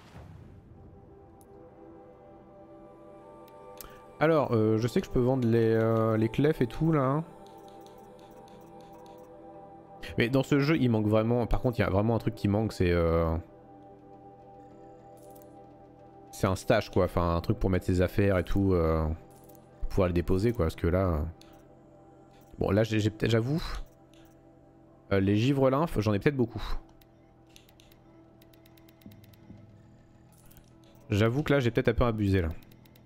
Alors, euh, je sais que je peux vendre les, euh, les clefs et tout là. Mais dans ce jeu, il manque vraiment... Par contre, il y a vraiment un truc qui manque, c'est... Euh... C'est un stage quoi, enfin un truc pour mettre ses affaires et tout. Euh... Pour pouvoir le déposer quoi, parce que là... Bon là, j'ai peut-être, j'avoue... Euh, les givres lymphes, j'en ai peut-être beaucoup. J'avoue que là, j'ai peut-être un peu abusé là.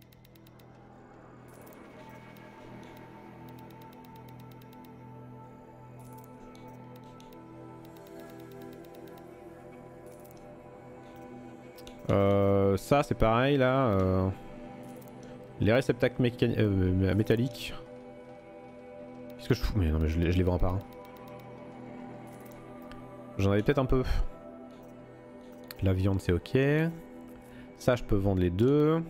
Euh, ça c'est pareil là. Euh, les réceptacles euh, métalliques. Qu'est-ce que je fous? Mais non mais je les, je les vends pas. Hein. J'en avais peut-être un peu. La viande c'est ok. Ça je peux vendre les deux.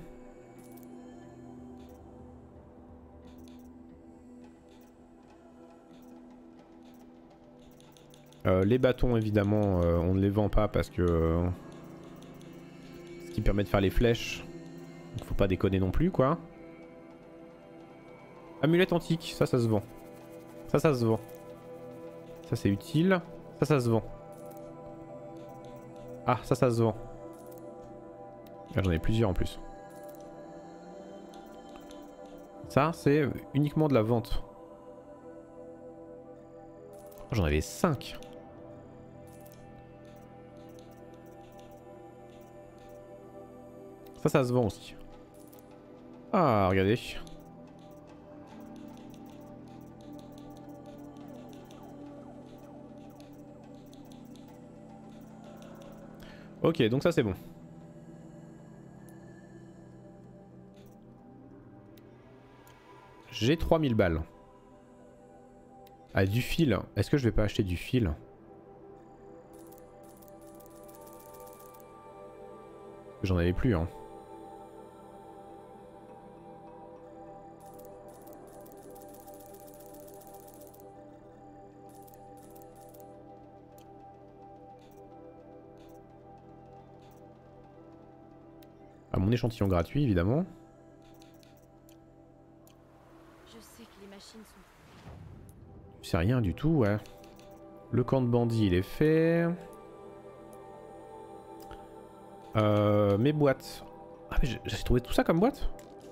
Euh, les bâtons évidemment euh, on ne les vend pas parce que... Euh, qui permet de faire les flèches. Donc faut pas déconner non plus quoi. Amulette antique, ça ça se vend. Ça ça se vend. Ça c'est utile. Ça ça se vend. Ah ça ça se vend. Ah, j'en ai plusieurs en plus. Ça c'est uniquement de la vente. Oh, j'en avais cinq. Ça, ça se vend aussi. Ah, regardez. Ok, donc ça c'est bon. J'ai trois mille balles. Ah, du fil. Est-ce que je vais pas acheter du fil? J'en avais plus, hein. À mon échantillon gratuit, évidemment. Je sais que les machines sont... C'est rien du tout, ouais. Le camp de bandits, il est fait. Euh, mes boîtes. Ah mais j'ai trouvé tout ça comme boîte.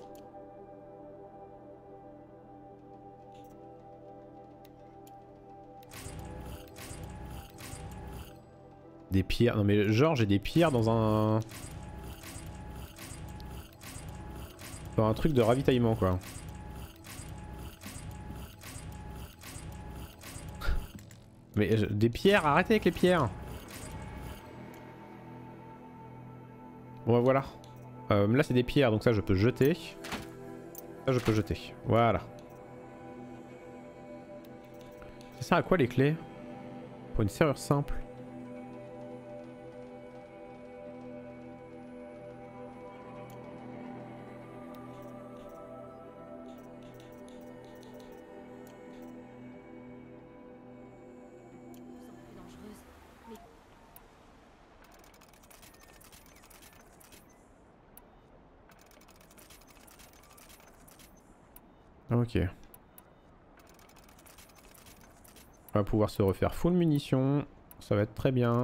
Des pierres. Non mais genre j'ai des pierres dans un... Dans un truc de ravitaillement quoi. Mais je... des pierres, arrêtez avec les pierres. Bon bah voilà. Euh, là c'est des pierres donc ça je peux jeter. Ça je peux jeter. Voilà. Ça sert à quoi les clés? Pour une serrure simple. Ok. On va pouvoir se refaire full munitions. Ça va être très bien.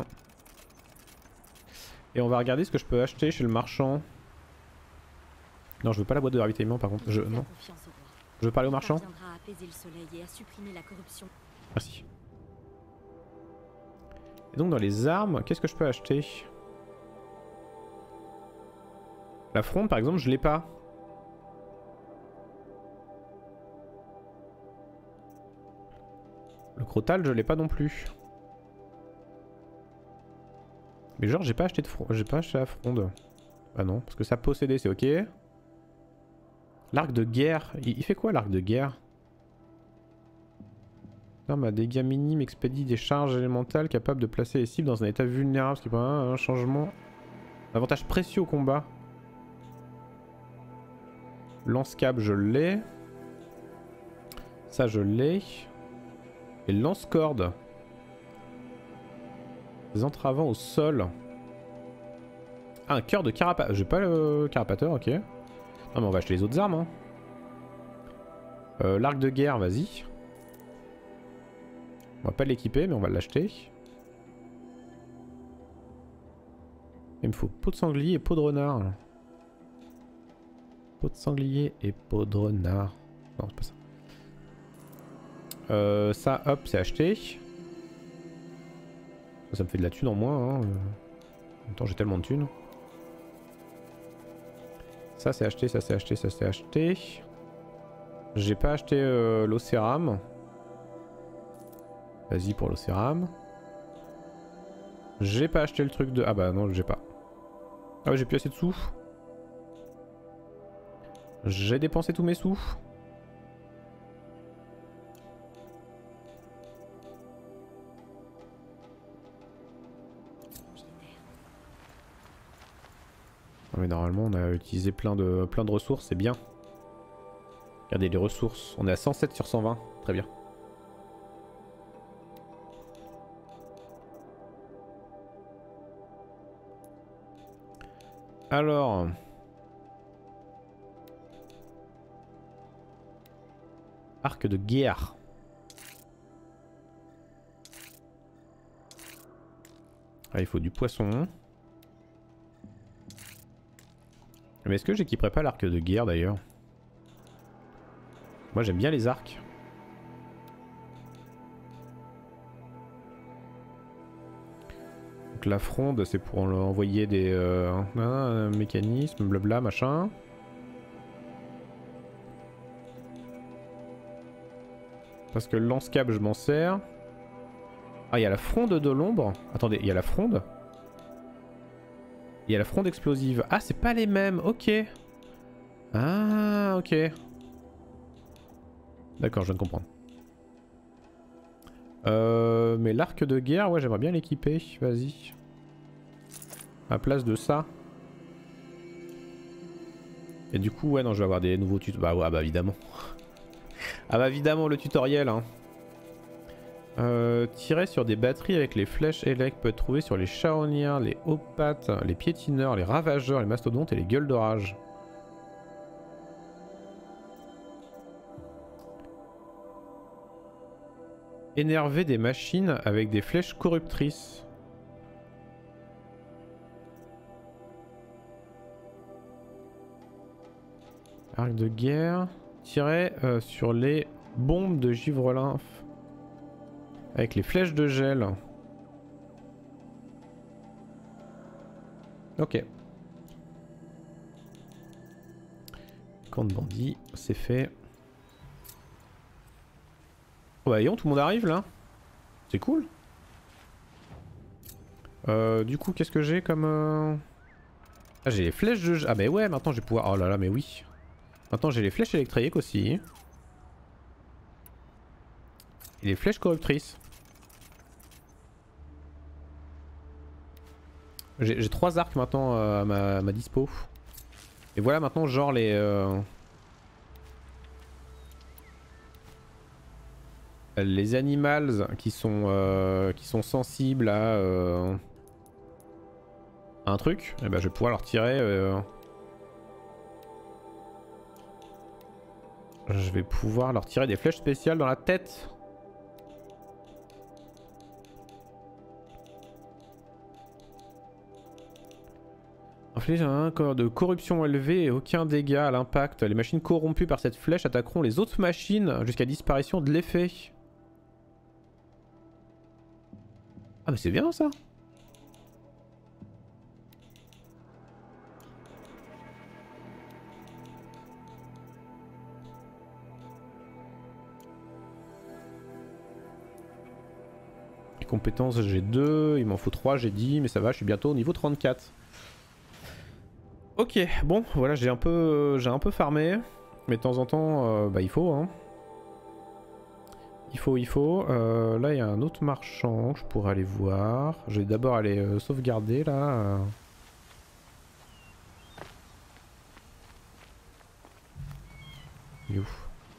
Et on va regarder ce que je peux acheter chez le marchand. Non, je veux pas la boîte de ravitaillement par contre. Je, non. Je veux parler au marchand. Merci. Et donc dans les armes, qu'est-ce que je peux acheter? La fronde par exemple, je l'ai pas. Le crotal, je l'ai pas non plus. Mais genre, j'ai pas acheté de fronde. J'ai pas acheté la fronde. Ah non, parce que ça possédait, c'est ok. L'arc de guerre. Il, il fait quoi l'arc de guerre? Arme à dégâts minimes expédie des charges élémentales capables de placer les cibles dans un état vulnérable, ce qui est pas un, un changement. Avantage précieux au combat. Lance-cap, je l'ai. Ça, je l'ai. Et lance-corde. Des entravants au sol. Ah, un cœur de carapace. J'ai pas le carapateur, ok. Non mais on va acheter les autres armes. Hein. Euh, L'arc de guerre, vas-y. On va pas l'équiper mais on va l'acheter. Il me faut peau de sanglier et peau de renard. Peau de sanglier et peau de renard. Non, c'est pas ça. Euh, ça, hop, c'est acheté. Ça, ça me fait de la thune en moins. Hein. En même temps, j'ai tellement de thunes. Ça, c'est acheté, ça, c'est acheté, ça, c'est acheté. J'ai pas acheté euh, l'océram. Vas-y pour l'océram. J'ai pas acheté le truc de... Ah bah non, j'ai pas. Ah ouais, j'ai plus assez de sous. J'ai dépensé tous mes sous. Non mais normalement on a utilisé plein de, plein de ressources, c'est bien. Regardez les ressources, on est à cent sept sur cent vingt, très bien. Alors... Arc de guerre. Ah, il faut du poisson. Mais est-ce que j'équiperai pas l'arc de guerre d'ailleurs? Moi j'aime bien les arcs. Donc la fronde c'est pour envoyer des euh, un mécanisme, blabla machin. Parce que le lance-cap je m'en sers. Ah il y a la fronde de l'ombre. Attendez, il y a la fronde. Il y a la fronde explosive. Ah c'est pas les mêmes, ok. Ah ok. D'accord, je viens de comprendre. Euh, mais l'arc de guerre, ouais j'aimerais bien l'équiper, vas-y. À place de ça. Et du coup, ouais non je vais avoir des nouveaux tutos. Bah ouais, bah évidemment. Ah bah évidemment le tutoriel hein. Euh, tirer sur des batteries avec les flèches élect peut être trouvé sur les charognards, les opates, les piétineurs, les ravageurs, les mastodontes et les gueules d'orage. Énerver des machines avec des flèches corruptrices. Arc de guerre. Tirer euh, sur les bombes de givre-lymphe. Avec les flèches de gel. Ok. Camp de bandits, c'est fait. Oh bah voyons, tout le monde arrive là. C'est cool. Euh, du coup, qu'est-ce que j'ai comme... Euh... Ah, j'ai les flèches de gel. Ah mais ouais, maintenant je vais pouvoir... Oh là là, mais oui. Maintenant j'ai les flèches électriques aussi. Et les flèches corruptrices. J'ai trois arcs maintenant euh, à, ma, à ma dispo. Et voilà maintenant genre les... Euh... Les animals qui sont, euh, qui sont sensibles à, euh, à un truc, et ben je vais pouvoir leur tirer... Euh... Je vais pouvoir leur tirer des flèches spéciales dans la tête. Inflige un corps de corruption élevé et aucun dégât à l'impact. Les machines corrompues par cette flèche attaqueront les autres machines jusqu'à disparition de l'effet. Ah mais c'est bien ça. Les compétences j'ai deux, il m'en faut trois, j'ai dix, mais ça va, je suis bientôt au niveau trente-quatre. Ok, bon, voilà, j'ai un peu, j'ai un peu farmé, mais de temps en temps, euh, bah il faut, hein. Il faut, il faut. Euh, là, il y a un autre marchand que je pourrais aller voir. Je vais d'abord aller euh, sauvegarder, là. Il est où?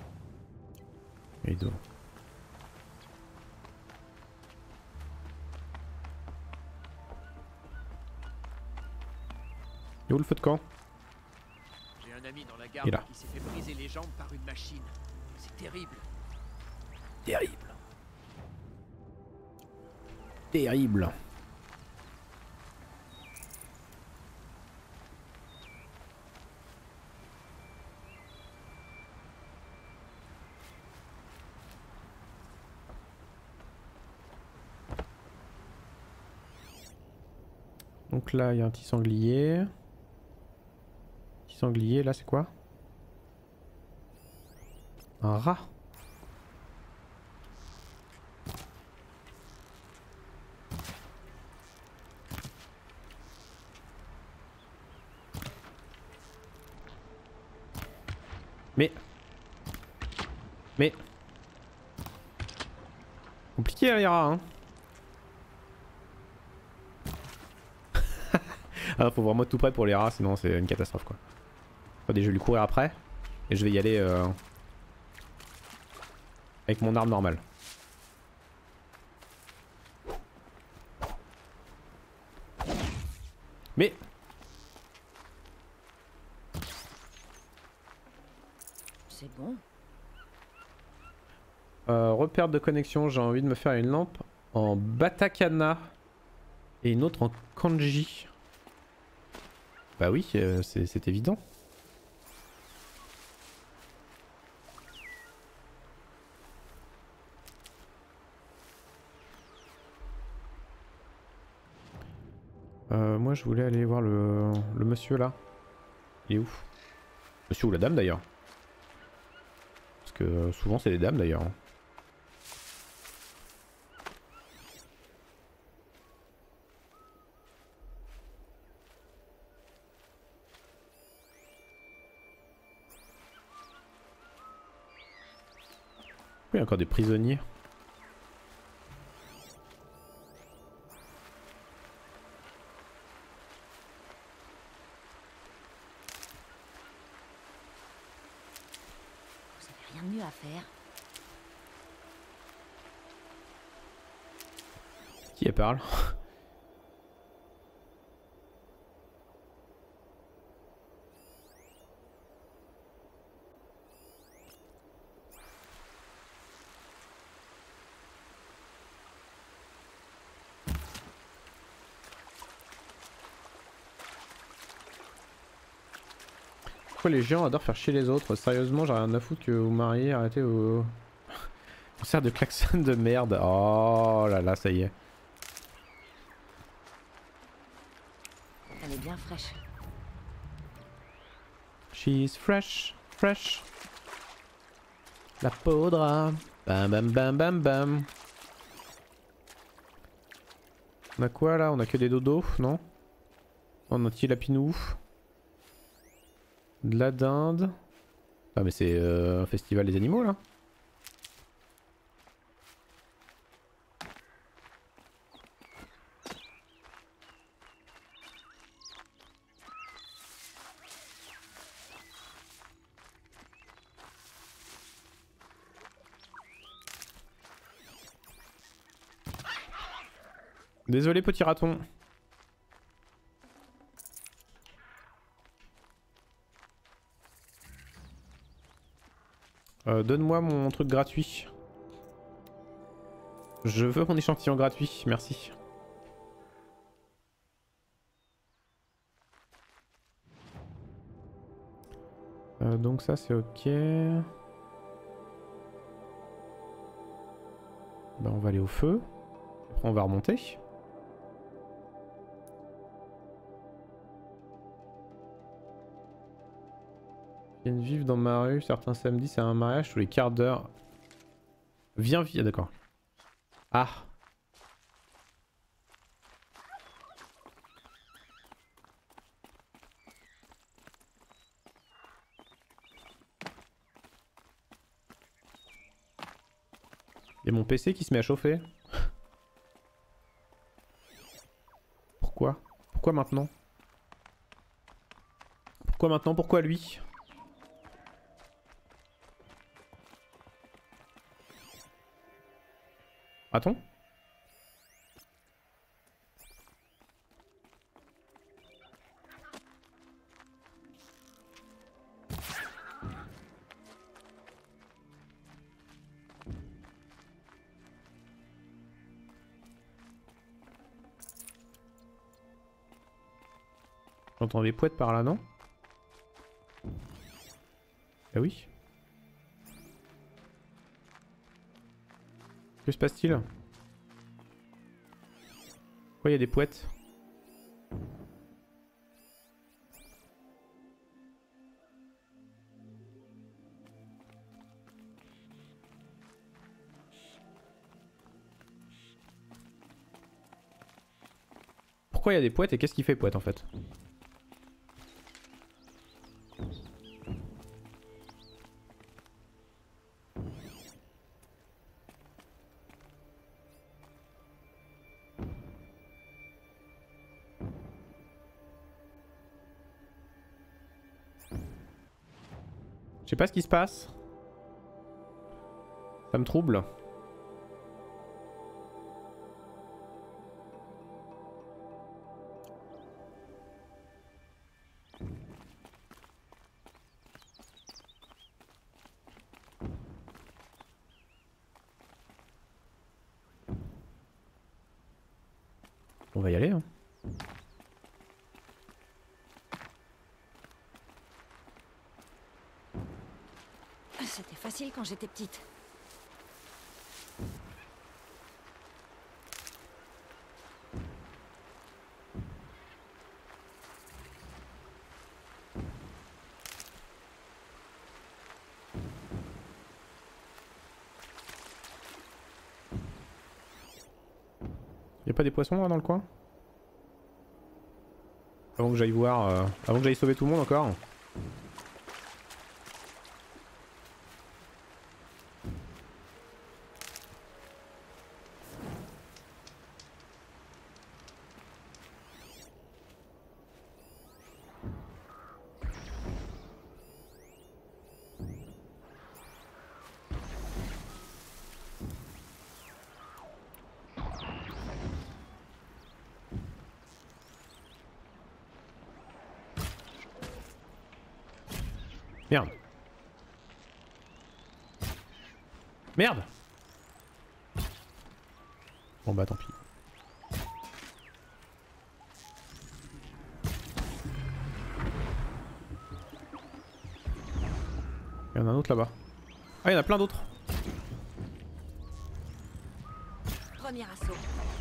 Il est devant. Et où le feu de camp? J'ai un ami dans la Il est garde là. qui s'est fait briser les jambes par une machine. C'est terrible. Terrible. Terrible. Donc là, il y a un petit sanglier. Petit sanglier, là, c'est quoi? Un rat. Mais... Mais... Compliqué, hein, les rats, hein. Ah, faut vraiment être tout près pour les rats, sinon c'est une catastrophe, quoi. Attendez, je vais lui courir après. Et je vais y aller... Euh... avec mon arme normale. Mais... C'est bon. Euh, repère de connexion, j'ai envie de me faire une lampe en Batakana. Et une autre en Kanji. Bah oui, euh, c'est évident. Euh, moi je voulais aller voir le, le monsieur là. Il est où? Monsieur ou la dame d'ailleurs. Parce que euh, souvent c'est les dames d'ailleurs. Il y a encore des prisonniers. Vous avez rien de mieux à faire. Qui elle parle? Pourquoi les gens adorent faire chier les autres? Sérieusement, j'ai rien à foutre que vous mariez, arrêtez vos... concert de klaxon de merde. Oh là là, ça y est. Elle est bien fraîche. She's fresh, fresh. La poudre. Bam bam bam bam bam. On a quoi là? On a que des dodos, non? On a un petit lapinou. De la dinde. Ah mais c'est euh, un festival des animaux là. Désolé petit raton. Euh, Donne-moi mon truc gratuit. Je veux mon échantillon gratuit, merci. Euh, donc ça c'est ok. Ben on va aller au feu. Après on va remonter. Viennent vivre dans ma rue, certains samedis c'est un mariage tous les quarts d'heure. Viens vivre, d'accord. Ah. Il y a mon P C qui se met à chauffer. Pourquoi? Pourquoi maintenant? Pourquoi maintenant? Pourquoi lui? A-t-on? J'entends des pouettes par là, non? Ah oui. Que se passe-t-il? Pourquoi il y a des pouettes? Pourquoi il y a des pouettes et qu'est-ce qui fait pouette en fait? Je sais pas ce qui se passe. Ça me trouble. On va y aller, hein. C'était facile quand j'étais petite. Y'a pas des poissons là dans le coin? Avant que j'aille voir... Euh... Avant que j'aille sauver tout le monde encore. Merde. Merde. Bon bah tant pis. Il y en a un autre là-bas. Ah, il y en a plein d'autres. Premier assaut.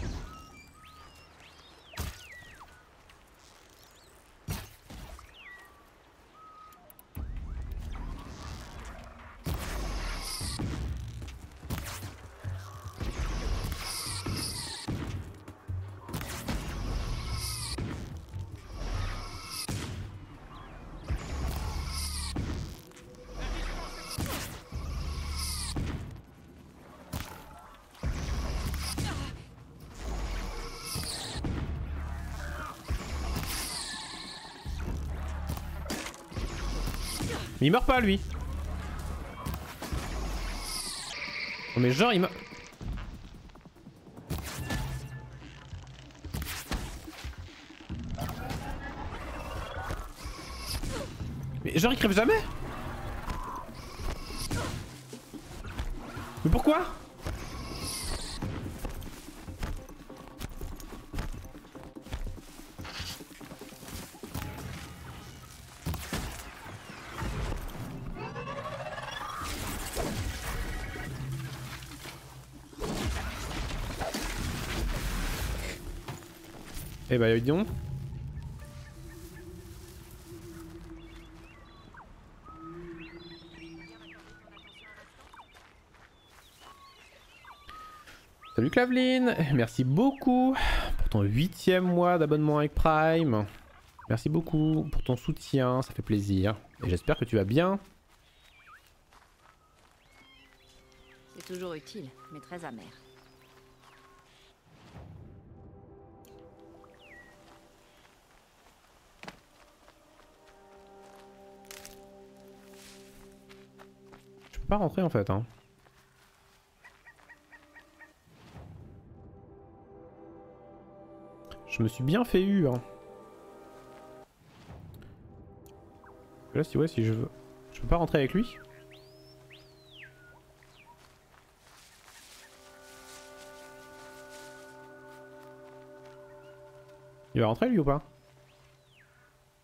Mais il meurt pas lui. Oh mais genre il meurt... Mais genre il crève jamais. Mais pourquoi? Eh bah dis donc. Salut Claveline, merci beaucoup pour ton huitième mois d'abonnement avec Prime. Merci beaucoup pour ton soutien, ça fait plaisir. Et j'espère que tu vas bien. C'est toujours utile, mais très amer. Je peux pas rentrer en fait, hein. Je me suis bien fait eu, hein. Là, si ouais, si je veux, je peux pas rentrer avec lui. Il va rentrer lui ou pas?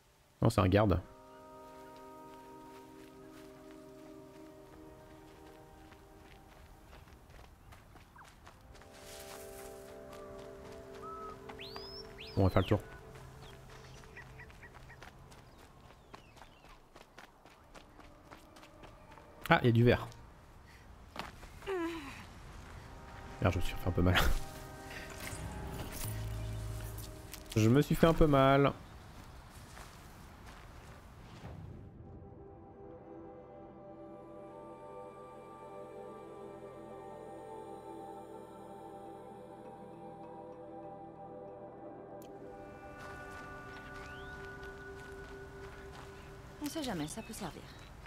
Non, c'est un garde. Bon, on va faire le tour. Ah, il y a du verre. Merde, je me suis fait un peu mal. Je me suis fait un peu mal. On sait jamais, ça peut servir.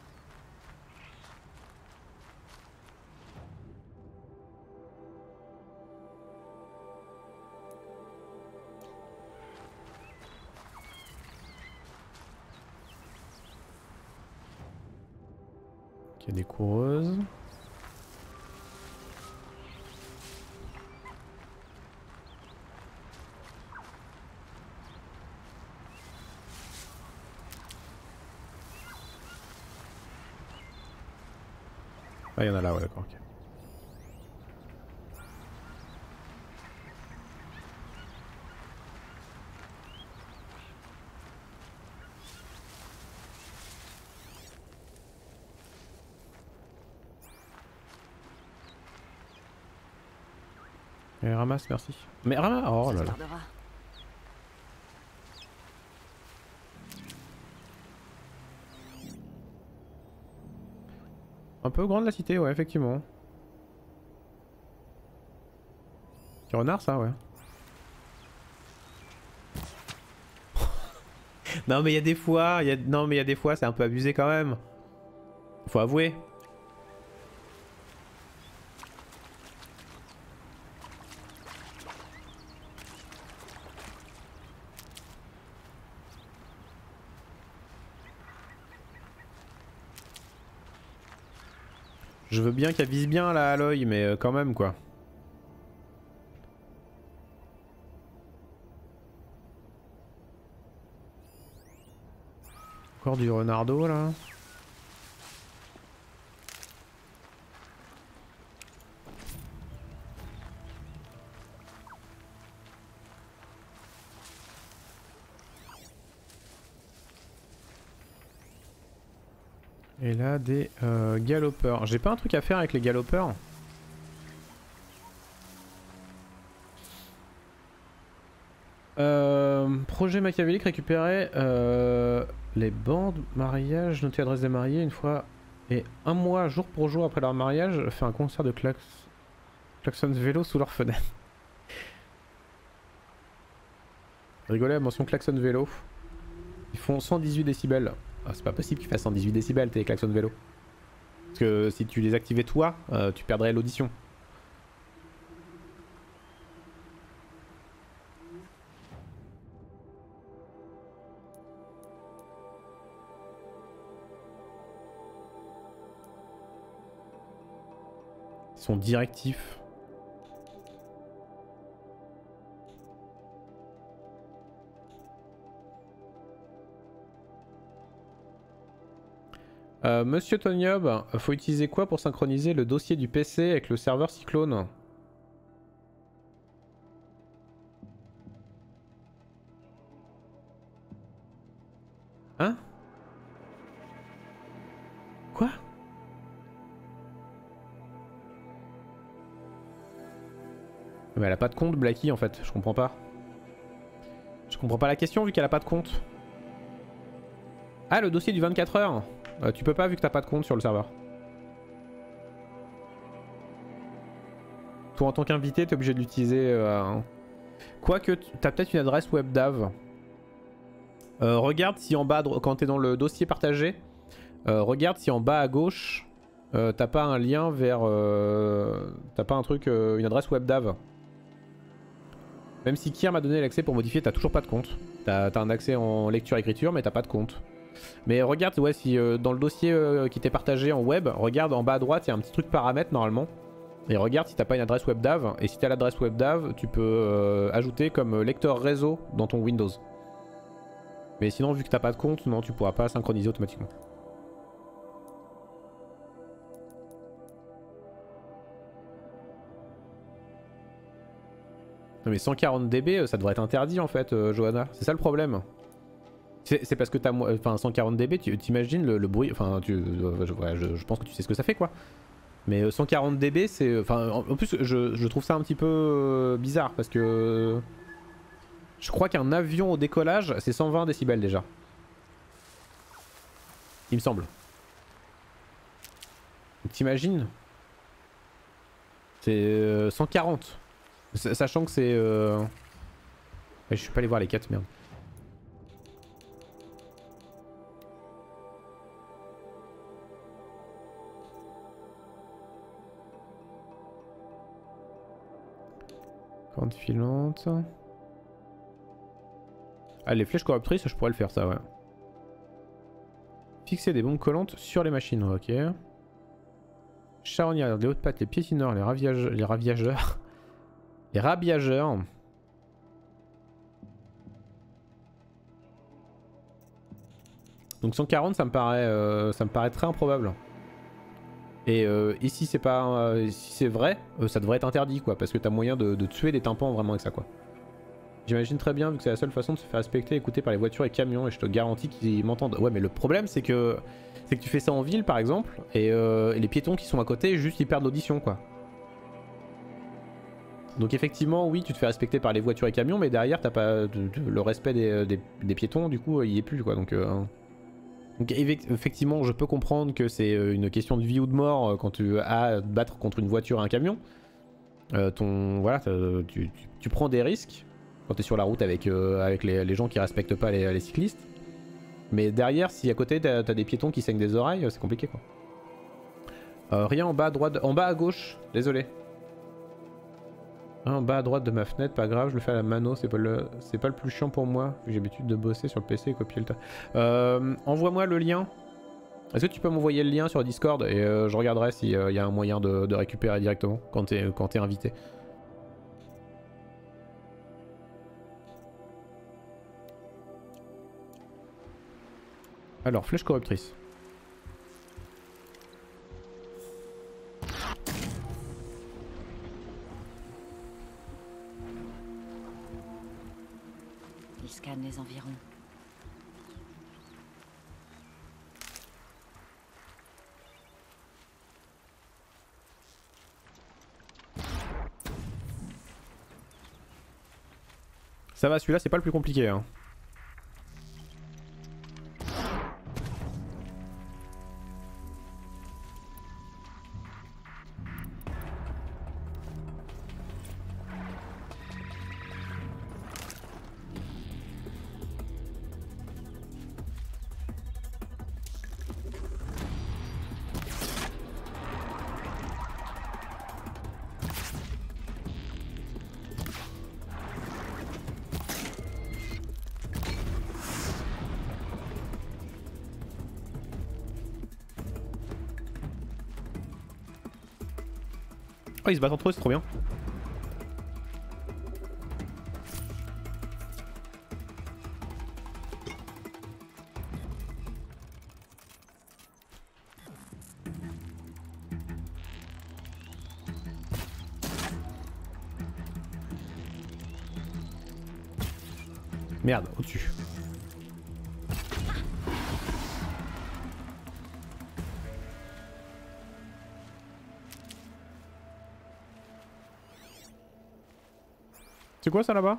Il y a des coureuses. Ah, il y en a là, ouais, d'accord, ok. Et ramasse, merci. Mais ramasse, oh là là. Un peu grande la cité, ouais, effectivement. Petit renard, ça, ouais. Non, mais il y a des fois, y a... non, mais il y a des fois, c'est un peu abusé quand même. Faut avouer. Je veux bien qu'elle vise bien la Aloy, mais euh, quand même quoi. Encore du renardo là. Et là des euh, galopeurs. J'ai pas un truc à faire avec les galopeurs? euh, Projet machiavélique, récupérer euh, les bandes mariage, noter l'adresse des mariés une fois et un mois jour pour jour après leur mariage, faire un concert de klax... klaxon vélo sous leur fenêtre. Rigolez à mention klaxon vélo. Ils font cent dix-huit décibels. Ah, c'est pas possible qu'ils fassent cent dix-huit décibels tes klaxons vélo. Parce que si tu les activais toi, euh, tu perdrais l'audition. Ils sont directifs. Euh, Monsieur Toniob, faut utiliser quoi pour synchroniser le dossier du P C avec le serveur Cyclone? Hein? Quoi? Mais elle a pas de compte, Blacky, en fait, je comprends pas. Je comprends pas la question vu qu'elle a pas de compte. Ah, le dossier du vingt-quatre heures. Euh, tu peux pas vu que t'as pas de compte sur le serveur. Toi en tant qu'invité t'es obligé de l'utiliser. Euh... Quoique t'as peut-être une adresse web d'av. Euh, regarde si en bas, quand t'es dans le dossier partagé, euh, regarde si en bas à gauche euh, t'as pas un lien vers... Euh... T'as pas un truc, euh, une adresse web d'av. Même si Kier m'a donné l'accès pour modifier, t'as toujours pas de compte. T'as un accès en lecture-écriture mais t'as pas de compte. Mais regarde, ouais, si euh, dans le dossier euh, qui t'est partagé en web, regarde en bas à droite, il y a un petit truc paramètres normalement. Et regarde si t'as pas une adresse web d'av. Et si t'as l'adresse web d'av, tu peux euh, ajouter comme lecteur réseau dans ton Windows. Mais sinon, vu que t'as pas de compte, non, tu pourras pas synchroniser automatiquement. Non mais cent quarante décibels, ça devrait être interdit en fait, euh, Johanna. C'est ça le problème. C'est parce que t'as... Enfin, cent quarante décibels, tu t'imagines le, le bruit... Enfin, tu, euh, je, ouais, je, je pense que tu sais ce que ça fait, quoi. Mais cent quarante décibels, c'est... Enfin, en, en plus, je, je trouve ça un petit peu euh, bizarre, parce que... Je crois qu'un avion au décollage, c'est cent vingt décibels déjà. Il me semble. T'imagines? C'est euh, cent quarante. Sachant que c'est... Euh... Je suis pas allé voir les quatre, merde. Cordes filantes. Ah, les flèches corruptrices, je pourrais le faire ça, ouais. Fixer des bombes collantes sur les machines, ok. Charognards, les hautes pattes, les piétineurs, les raviageurs... Les raviageurs... Les rabiageurs. Donc cent quarante, ça me paraît, euh, ça me paraît très improbable. Et euh, ici c'est pas, euh, si c'est vrai, euh, ça devrait être interdit quoi, parce que t'as moyen de, de tuer des tympans vraiment avec ça quoi. J'imagine très bien vu que c'est la seule façon de se faire respecter et écouter par les voitures et camions, et je te garantis qu'ils m'entendent. Ouais, mais le problème c'est que c'est que tu fais ça en ville par exemple, et, euh, et les piétons qui sont à côté juste ils perdent l'audition quoi. Donc effectivement, oui, tu te fais respecter par les voitures et camions, mais derrière, t'as pas de, de, le respect des, des, des piétons, du coup, il y est plus, quoi. Donc, euh... donc effectivement, je peux comprendre que c'est une question de vie ou de mort quand tu as à te battre contre une voiture et un camion. Euh, ton, voilà, tu, tu, tu prends des risques quand tu es sur la route avec, euh, avec les, les gens qui respectent pas les, les cyclistes. Mais derrière, si à côté, t'as as des piétons qui saignent des oreilles, c'est compliqué, quoi. Euh, rien en bas à droite, en bas à gauche, désolé. En bas à droite de ma fenêtre, pas grave, je le fais à la mano, c'est pas le c'est pas le plus chiant pour moi. J'ai l'habitude de bosser sur le P C et copier le tas. Euh, Envoie-moi le lien. Est-ce que tu peux m'envoyer le lien sur Discord et euh, je regarderai s'il euh, y a un moyen de, de récupérer directement quand t'es quand t'es invité. Alors, flèche corruptrice. Il scanne les environs. Ça va, celui-là c'est pas le plus compliqué hein. Oh, ils se battent entre eux, c'est trop bien. Merde, au-dessus. C'est quoi ça là-bas?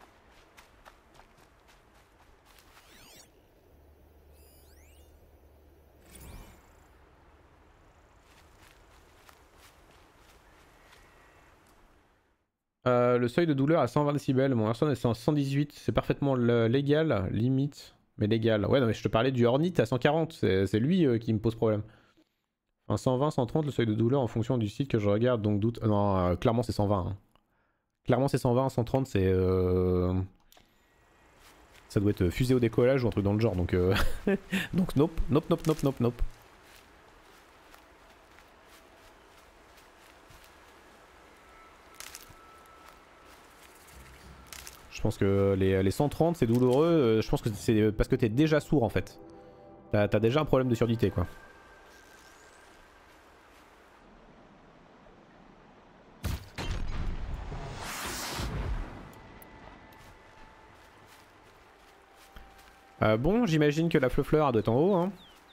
Euh, le seuil de douleur à cent vingt décibels, mon Hearthstone est à cent dix-huit, c'est parfaitement légal, limite, mais légal. Ouais, non mais je te parlais du Hornet à cent quarante, c'est lui euh, qui me pose problème. Enfin, cent vingt, cent trente, le seuil de douleur en fonction du site que je regarde, donc doute... Non, euh, clairement c'est cent vingt. Hein. Clairement c'est cent vingt, cent trente c'est... Euh... Ça doit être fusée au décollage ou un truc dans le genre, donc... Euh... donc nope, nope, nope, nope, nope, nope. Je pense que les, les cent trente c'est douloureux, euh, je pense que c'est parce que t'es déjà sourd en fait. T'as t'as déjà un problème de surdité quoi. Euh, bon, j'imagine que la fleur doit être en haut, hein.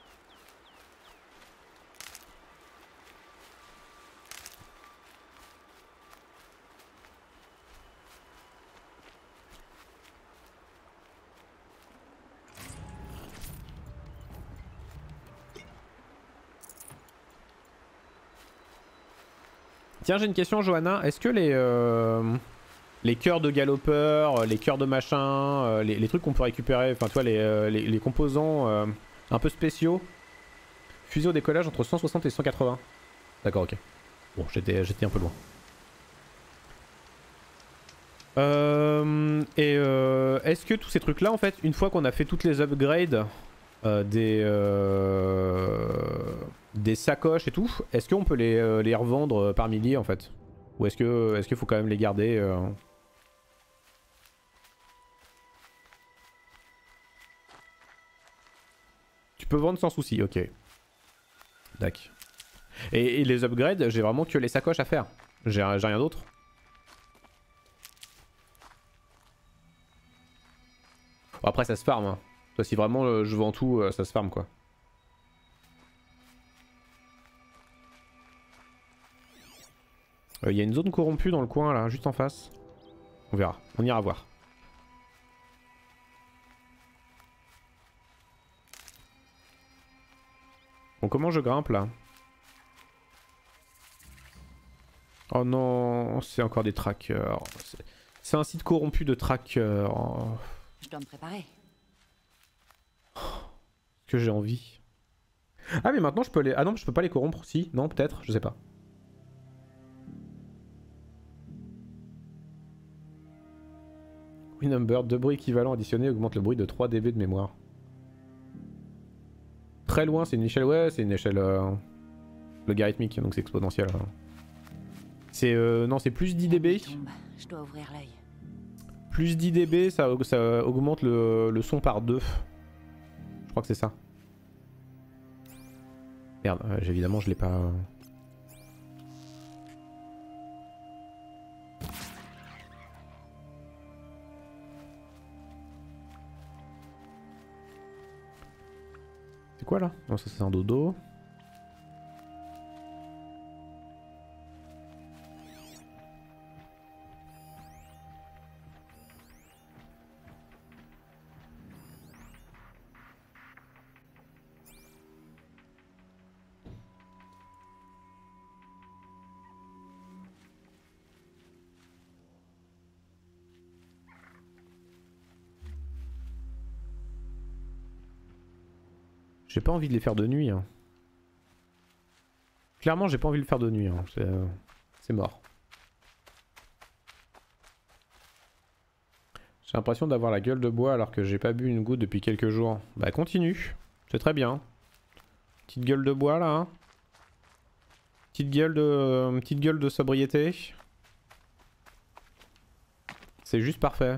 Tiens, j'ai une question, Johanna. Est-ce que les... Euh... Les cœurs de galopeurs, les cœurs de machin, euh, les, les trucs qu'on peut récupérer, enfin tu vois les, euh, les, les composants euh, un peu spéciaux, fusés au décollage entre cent soixante et cent quatre-vingts. D'accord, ok. Bon, j'étais j'étais un peu loin. Euh, et euh, est-ce que tous ces trucs là en fait, une fois qu'on a fait toutes les upgrades euh, des, euh, des sacoches et tout, est-ce qu'on peut les, euh, les revendre par milliers en fait? Ou est-ce que est-ce qu'il faut quand même les garder euh... Tu peux vendre sans souci, ok. Dac. Et, et les upgrades, j'ai vraiment que les sacoches à faire. J'ai rien d'autre. Bon, après ça se farm. Hein. Toi, si vraiment euh, je vends tout, euh, ça se farm quoi. Il euh, y a une zone corrompue dans le coin là, juste en face. On verra, on ira voir. Bon, comment je grimpe là? Oh non, c'est encore des trackers. C'est un site corrompu de trackers. Je dois me préparer. Que j'ai envie. Ah mais maintenant je peux les... Ah non, je peux pas les corrompre. Si, non, peut-être, je sais pas. Number, deux bruits équivalents additionnés augmente le bruit de trois décibels de mémoire. Très loin, c'est une échelle, ouais, c'est une échelle euh, logarithmique, donc c'est exponentiel. Hein. C'est euh, non, c'est plus dix décibels. Je dois ouvrir l'œil. Plus dix décibels, ça, ça augmente le, le son par deux. Je crois que c'est ça. Merde, euh, évidemment je l'ai pas... C'est quoi là? Non, ça c'est un dodo. J'ai pas envie de les faire de nuit. Hein. Clairement, j'ai pas envie de le faire de nuit. Hein. C'est euh, mort. J'ai l'impression d'avoir la gueule de bois alors que j'ai pas bu une goutte depuis quelques jours. Bah continue. C'est très bien. Petite gueule de bois là. Hein. Petite gueule de, euh, petite gueule de sobriété. C'est juste parfait.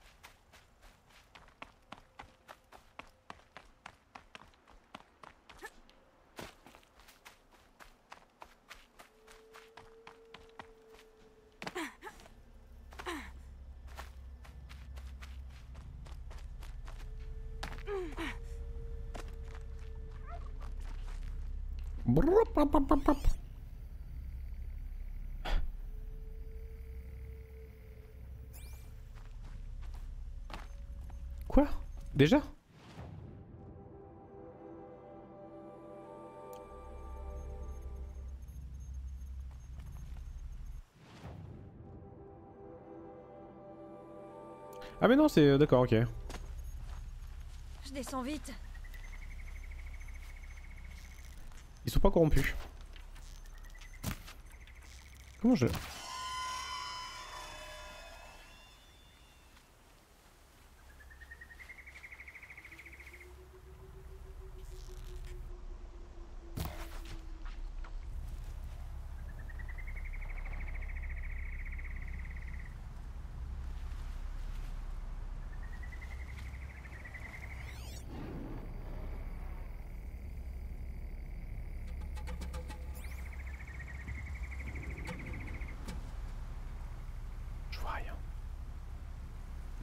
Quoi? Déjà? Ah mais non, c'est... D'accord, ok. Je descends vite. Ils sont pas corrompus. Comment je...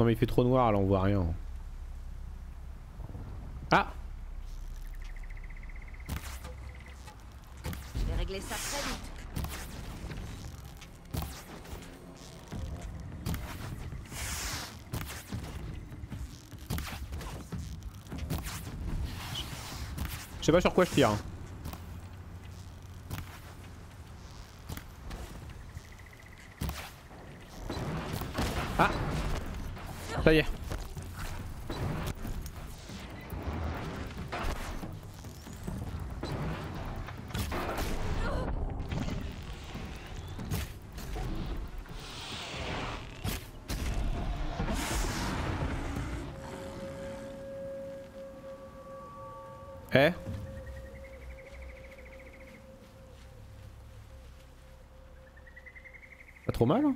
Non mais il fait trop noir là, on voit rien. Ah! Je vais régler ça très vite. Je sais pas sur quoi je tire. Ah! Ça y est. Eh? Pas trop mal hein?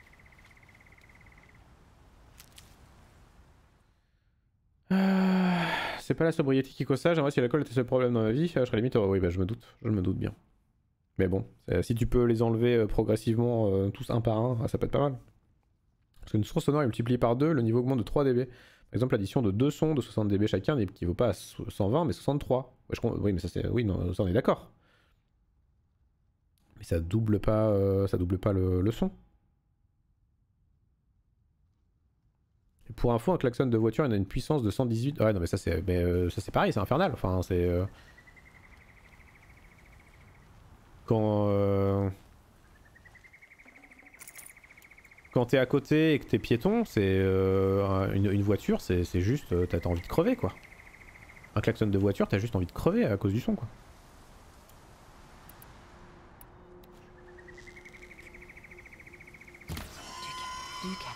euh, C'est pas la sobriété qui cause ça, j'aimerais si l'alcool était le seul problème dans ma vie, je serais limite heureux. Oui bah je me doute, je me doute bien. Mais bon, si tu peux les enlever euh, progressivement euh, tous un par un, ça peut être pas mal. Parce qu'une source sonore est multipliée par deux, le niveau augmente de trois décibels. Par exemple, l'addition de deux sons de soixante décibels chacun n'équivaut pas à cent vingt mais soixante-trois. Ouais, je... Oui, mais ça c'est. Oui, non, ça on est d'accord. Mais ça double pas, euh, ça double pas le, le son. Et pour info, un klaxon de voiture, il a une puissance de cent dix-huit. Ouais, non, mais ça c'est, mais euh, ça c'est pareil, c'est infernal. Enfin, c'est euh... quand. Euh... Quand t'es à côté et que t'es piéton, c'est euh, une, une voiture, c'est juste, euh, t'as envie de crever quoi. Un klaxon de voiture, t'as juste envie de crever à cause du son quoi. Du calme.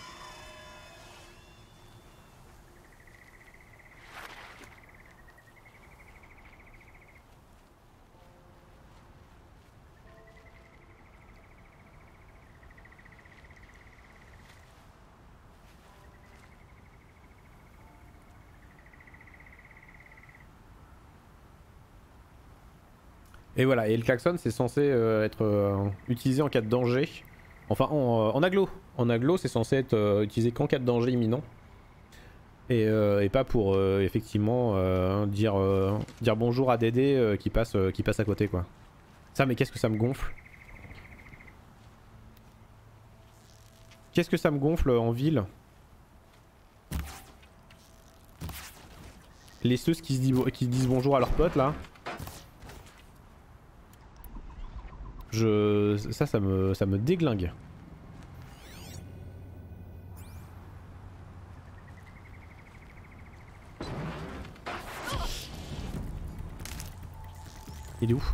Et voilà, et le klaxon c'est censé euh, être euh, utilisé en cas de danger. Enfin en, euh, en aglo. En aglo c'est censé être euh, utilisé qu'en cas de danger imminent. Et, euh, et pas pour euh, effectivement euh, dire, euh, dire bonjour à Dédé euh, qui, passe, euh, qui passe à côté quoi. Ça mais qu'est-ce que ça me gonfle. Qu'est-ce que ça me gonfle en ville. Les ceux qui, se disent, qui disent bonjour à leurs potes là. Je... Ça, ça me, ça me déglingue. Il est où?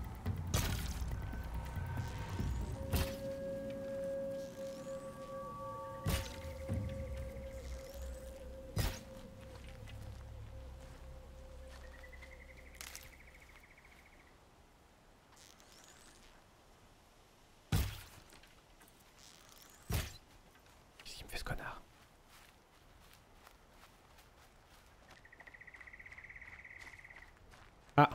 Ah.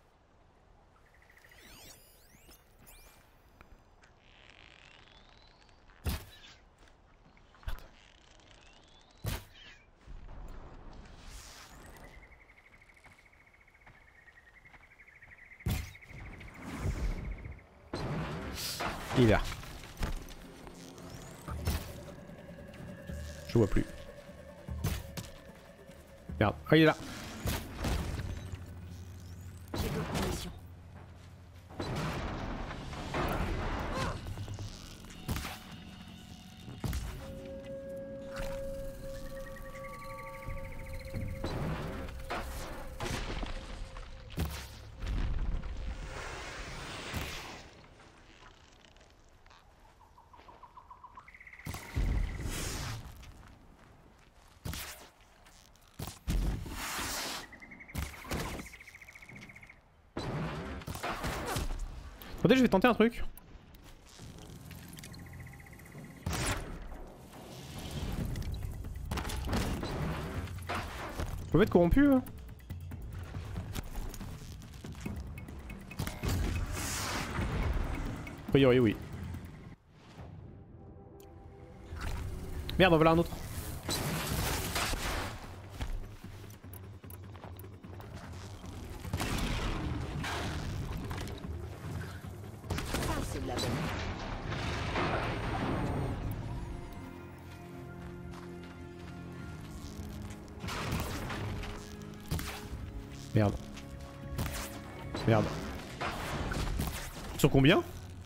Il est là. Je vois plus. Merde. Ah, il est là. J'ai d'autres missions. Attendez, je vais tenter un truc. Vous pouvez être corrompu hein. A priori oui. Merde, en voilà un autre. Merde. Merde. Sur combien?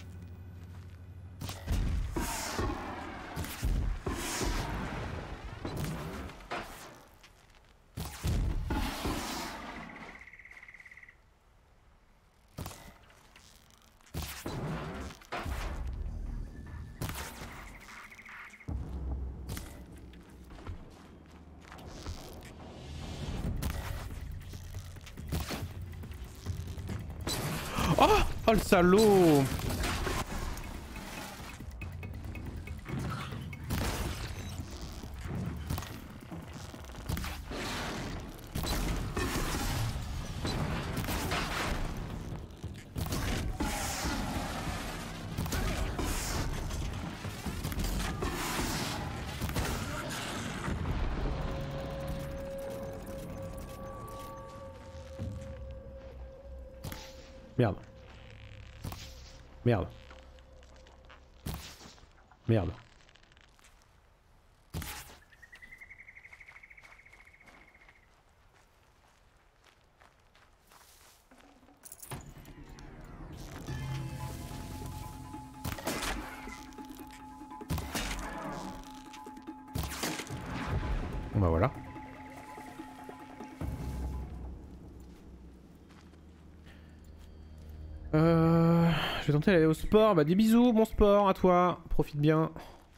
Oh, oh le salaud. Merde. Merde. Merde. Bon bah voilà. Euh, je vais tenter d'aller au sport. Bah des bisous, bon sport à toi. Profite bien.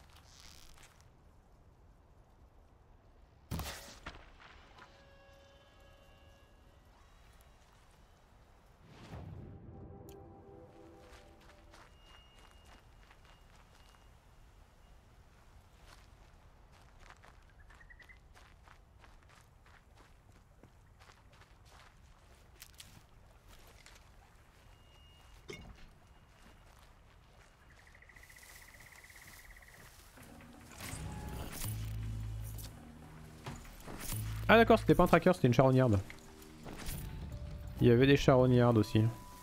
Ah d'accord, c'était pas un tracker, c'était une charognarde. Il y avait des charognardes aussi.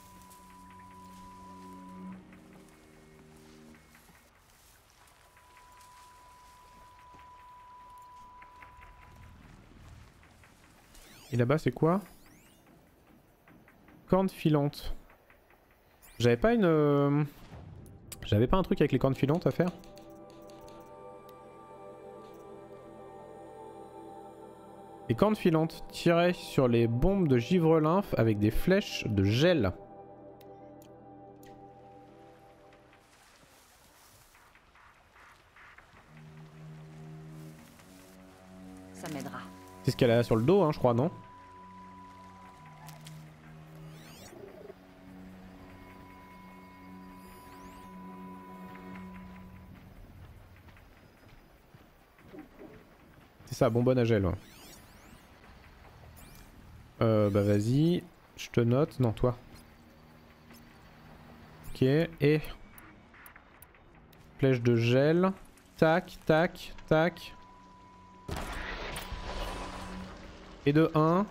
Et là-bas c'est quoi? Corne filante. J'avais pas une... Euh... J'avais pas un truc avec les cornes filantes à faire? Les cornes filantes tirées sur les bombes de givre-lymphe avec des flèches de gel. Ça m'aidera. C'est ce qu'elle a sur le dos, hein, je crois, non? C'est ça, bonbonne à gel. Ouais. Euh, bah vas-y, je te note. Non, toi. Ok, et... Flèche de gel. Tac, tac, tac. Et de un.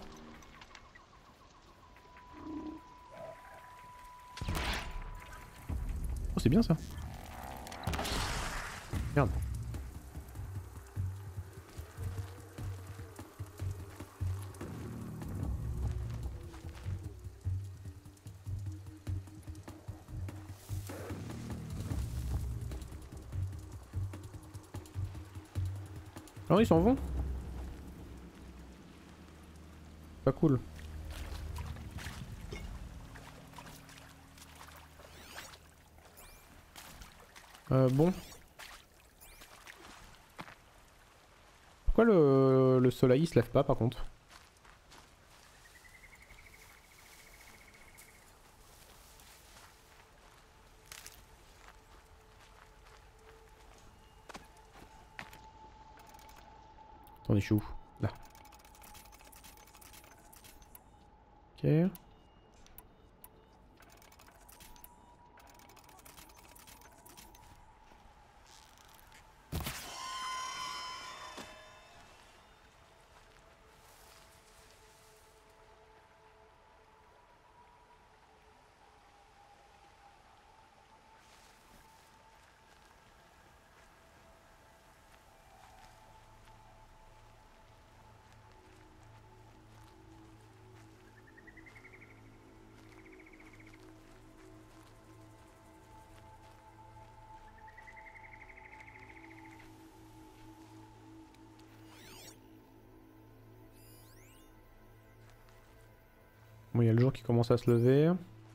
Oh, c'est bien ça. Merde. Ah, ils s'en vont. Pas cool. Euh, bon. Pourquoi le, le soleil il se lève pas par contre? Attendez, je suis où? Là. Ok. Bon, il y a le jour qui commence à se lever.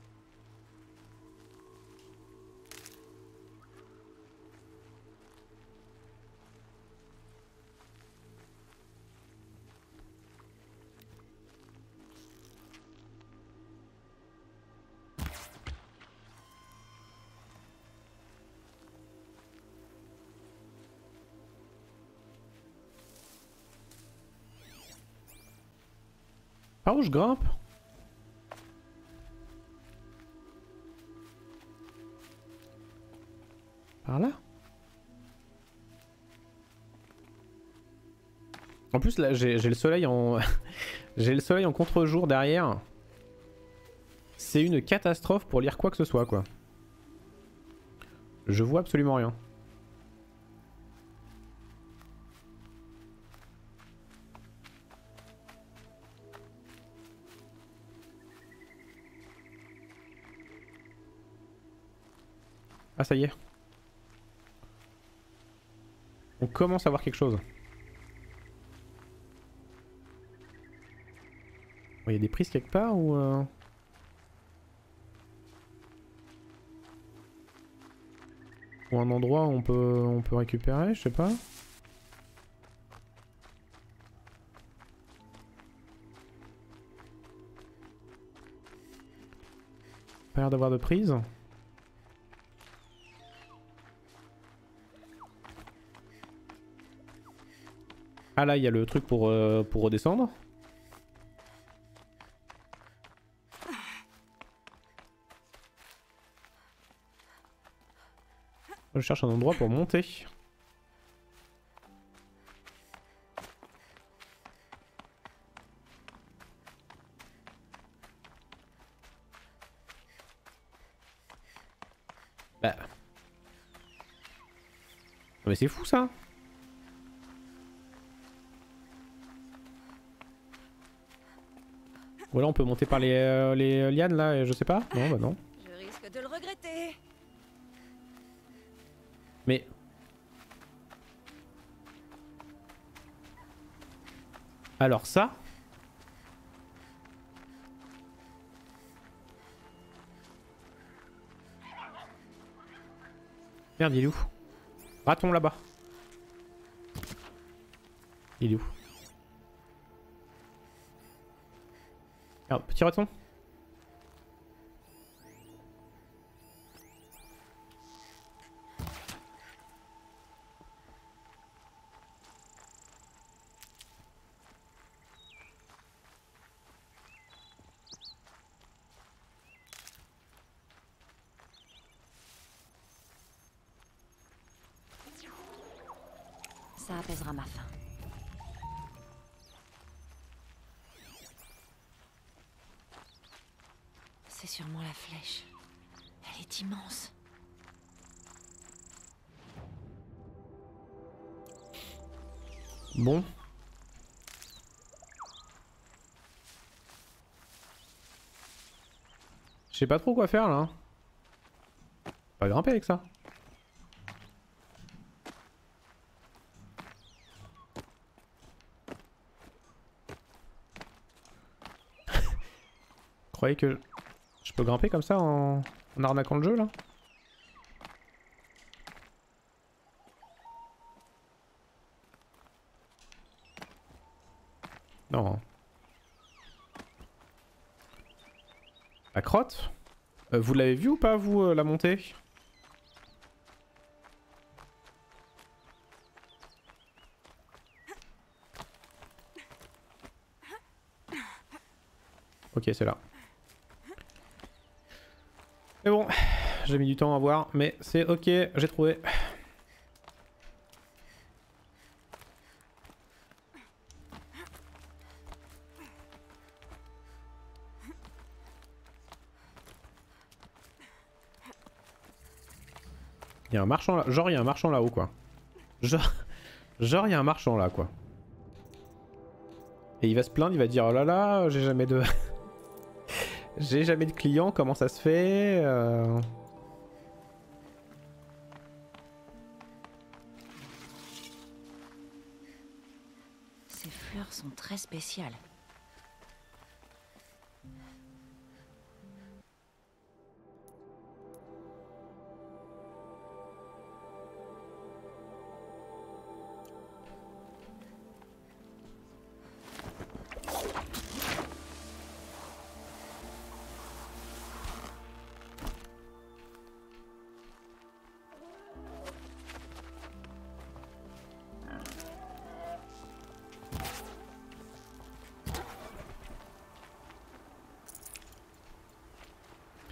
Par où je grimpe? Par là? En plus là j'ai le soleil en... j'ai le soleil en contre-jour derrière. C'est une catastrophe pour lire quoi que ce soit quoi. Je vois absolument rien. Ah ça y est. On commence à voir quelque chose. Il y a des prises quelque part ou... Euh... Ou un endroit où on peut, on peut récupérer, je sais pas. Pas l'air d'avoir de prise. Ah là il y a le truc pour, euh, pour redescendre. Je cherche un endroit pour monter. Bah. Mais c'est fou ça. Voilà, on peut monter par les, euh, les lianes là, et je sais pas. Non, bah non. Je risque de le regretter. Mais... Alors ça... Merde, il est où? Raton là-bas. Il est où? Merde, petit raton. Ça apaisera ma faim. C'est sûrement la flèche. Elle est immense. Bon. Je sais pas trop quoi faire là. Pas grimper avec ça. Vous croyez que je peux grimper comme ça en, en arnaquant le jeu là? Non. La crotte euh, vous l'avez vu ou pas vous euh, la montée? Ok, c'est là. Mais bon, j'ai mis du temps à voir, mais c'est ok, j'ai trouvé. Il y a un marchand là, genre il y a un marchand là-haut quoi. Genre, genre il y a un marchand là quoi. Et il va se plaindre, il va dire oh là là, j'ai jamais de... j'ai jamais de clients, comment ça se fait euh... Ces fleurs sont très spéciales.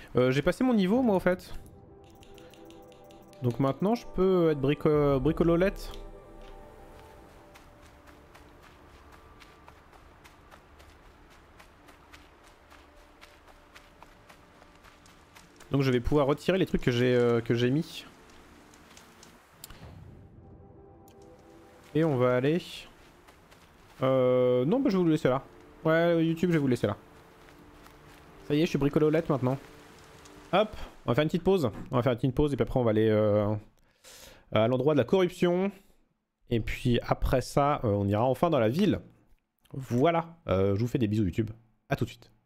Euh, J'ai passé mon niveau moi au fait. Donc maintenant je peux être brico bricololette. Donc je vais pouvoir retirer les trucs que j'ai euh, que j'ai mis. Et on va aller... Euh... Non bah je vais vous le laisser là. Ouais YouTube je vais vous le laisser là. Ça y est je suis bricololette maintenant. Hop, on va faire une petite pause. On va faire une petite pause et puis après on va aller euh, à l'endroit de la corruption. Et puis après ça, euh, on ira enfin dans la ville. Voilà, euh, je vous fais des bisous YouTube. À tout de suite.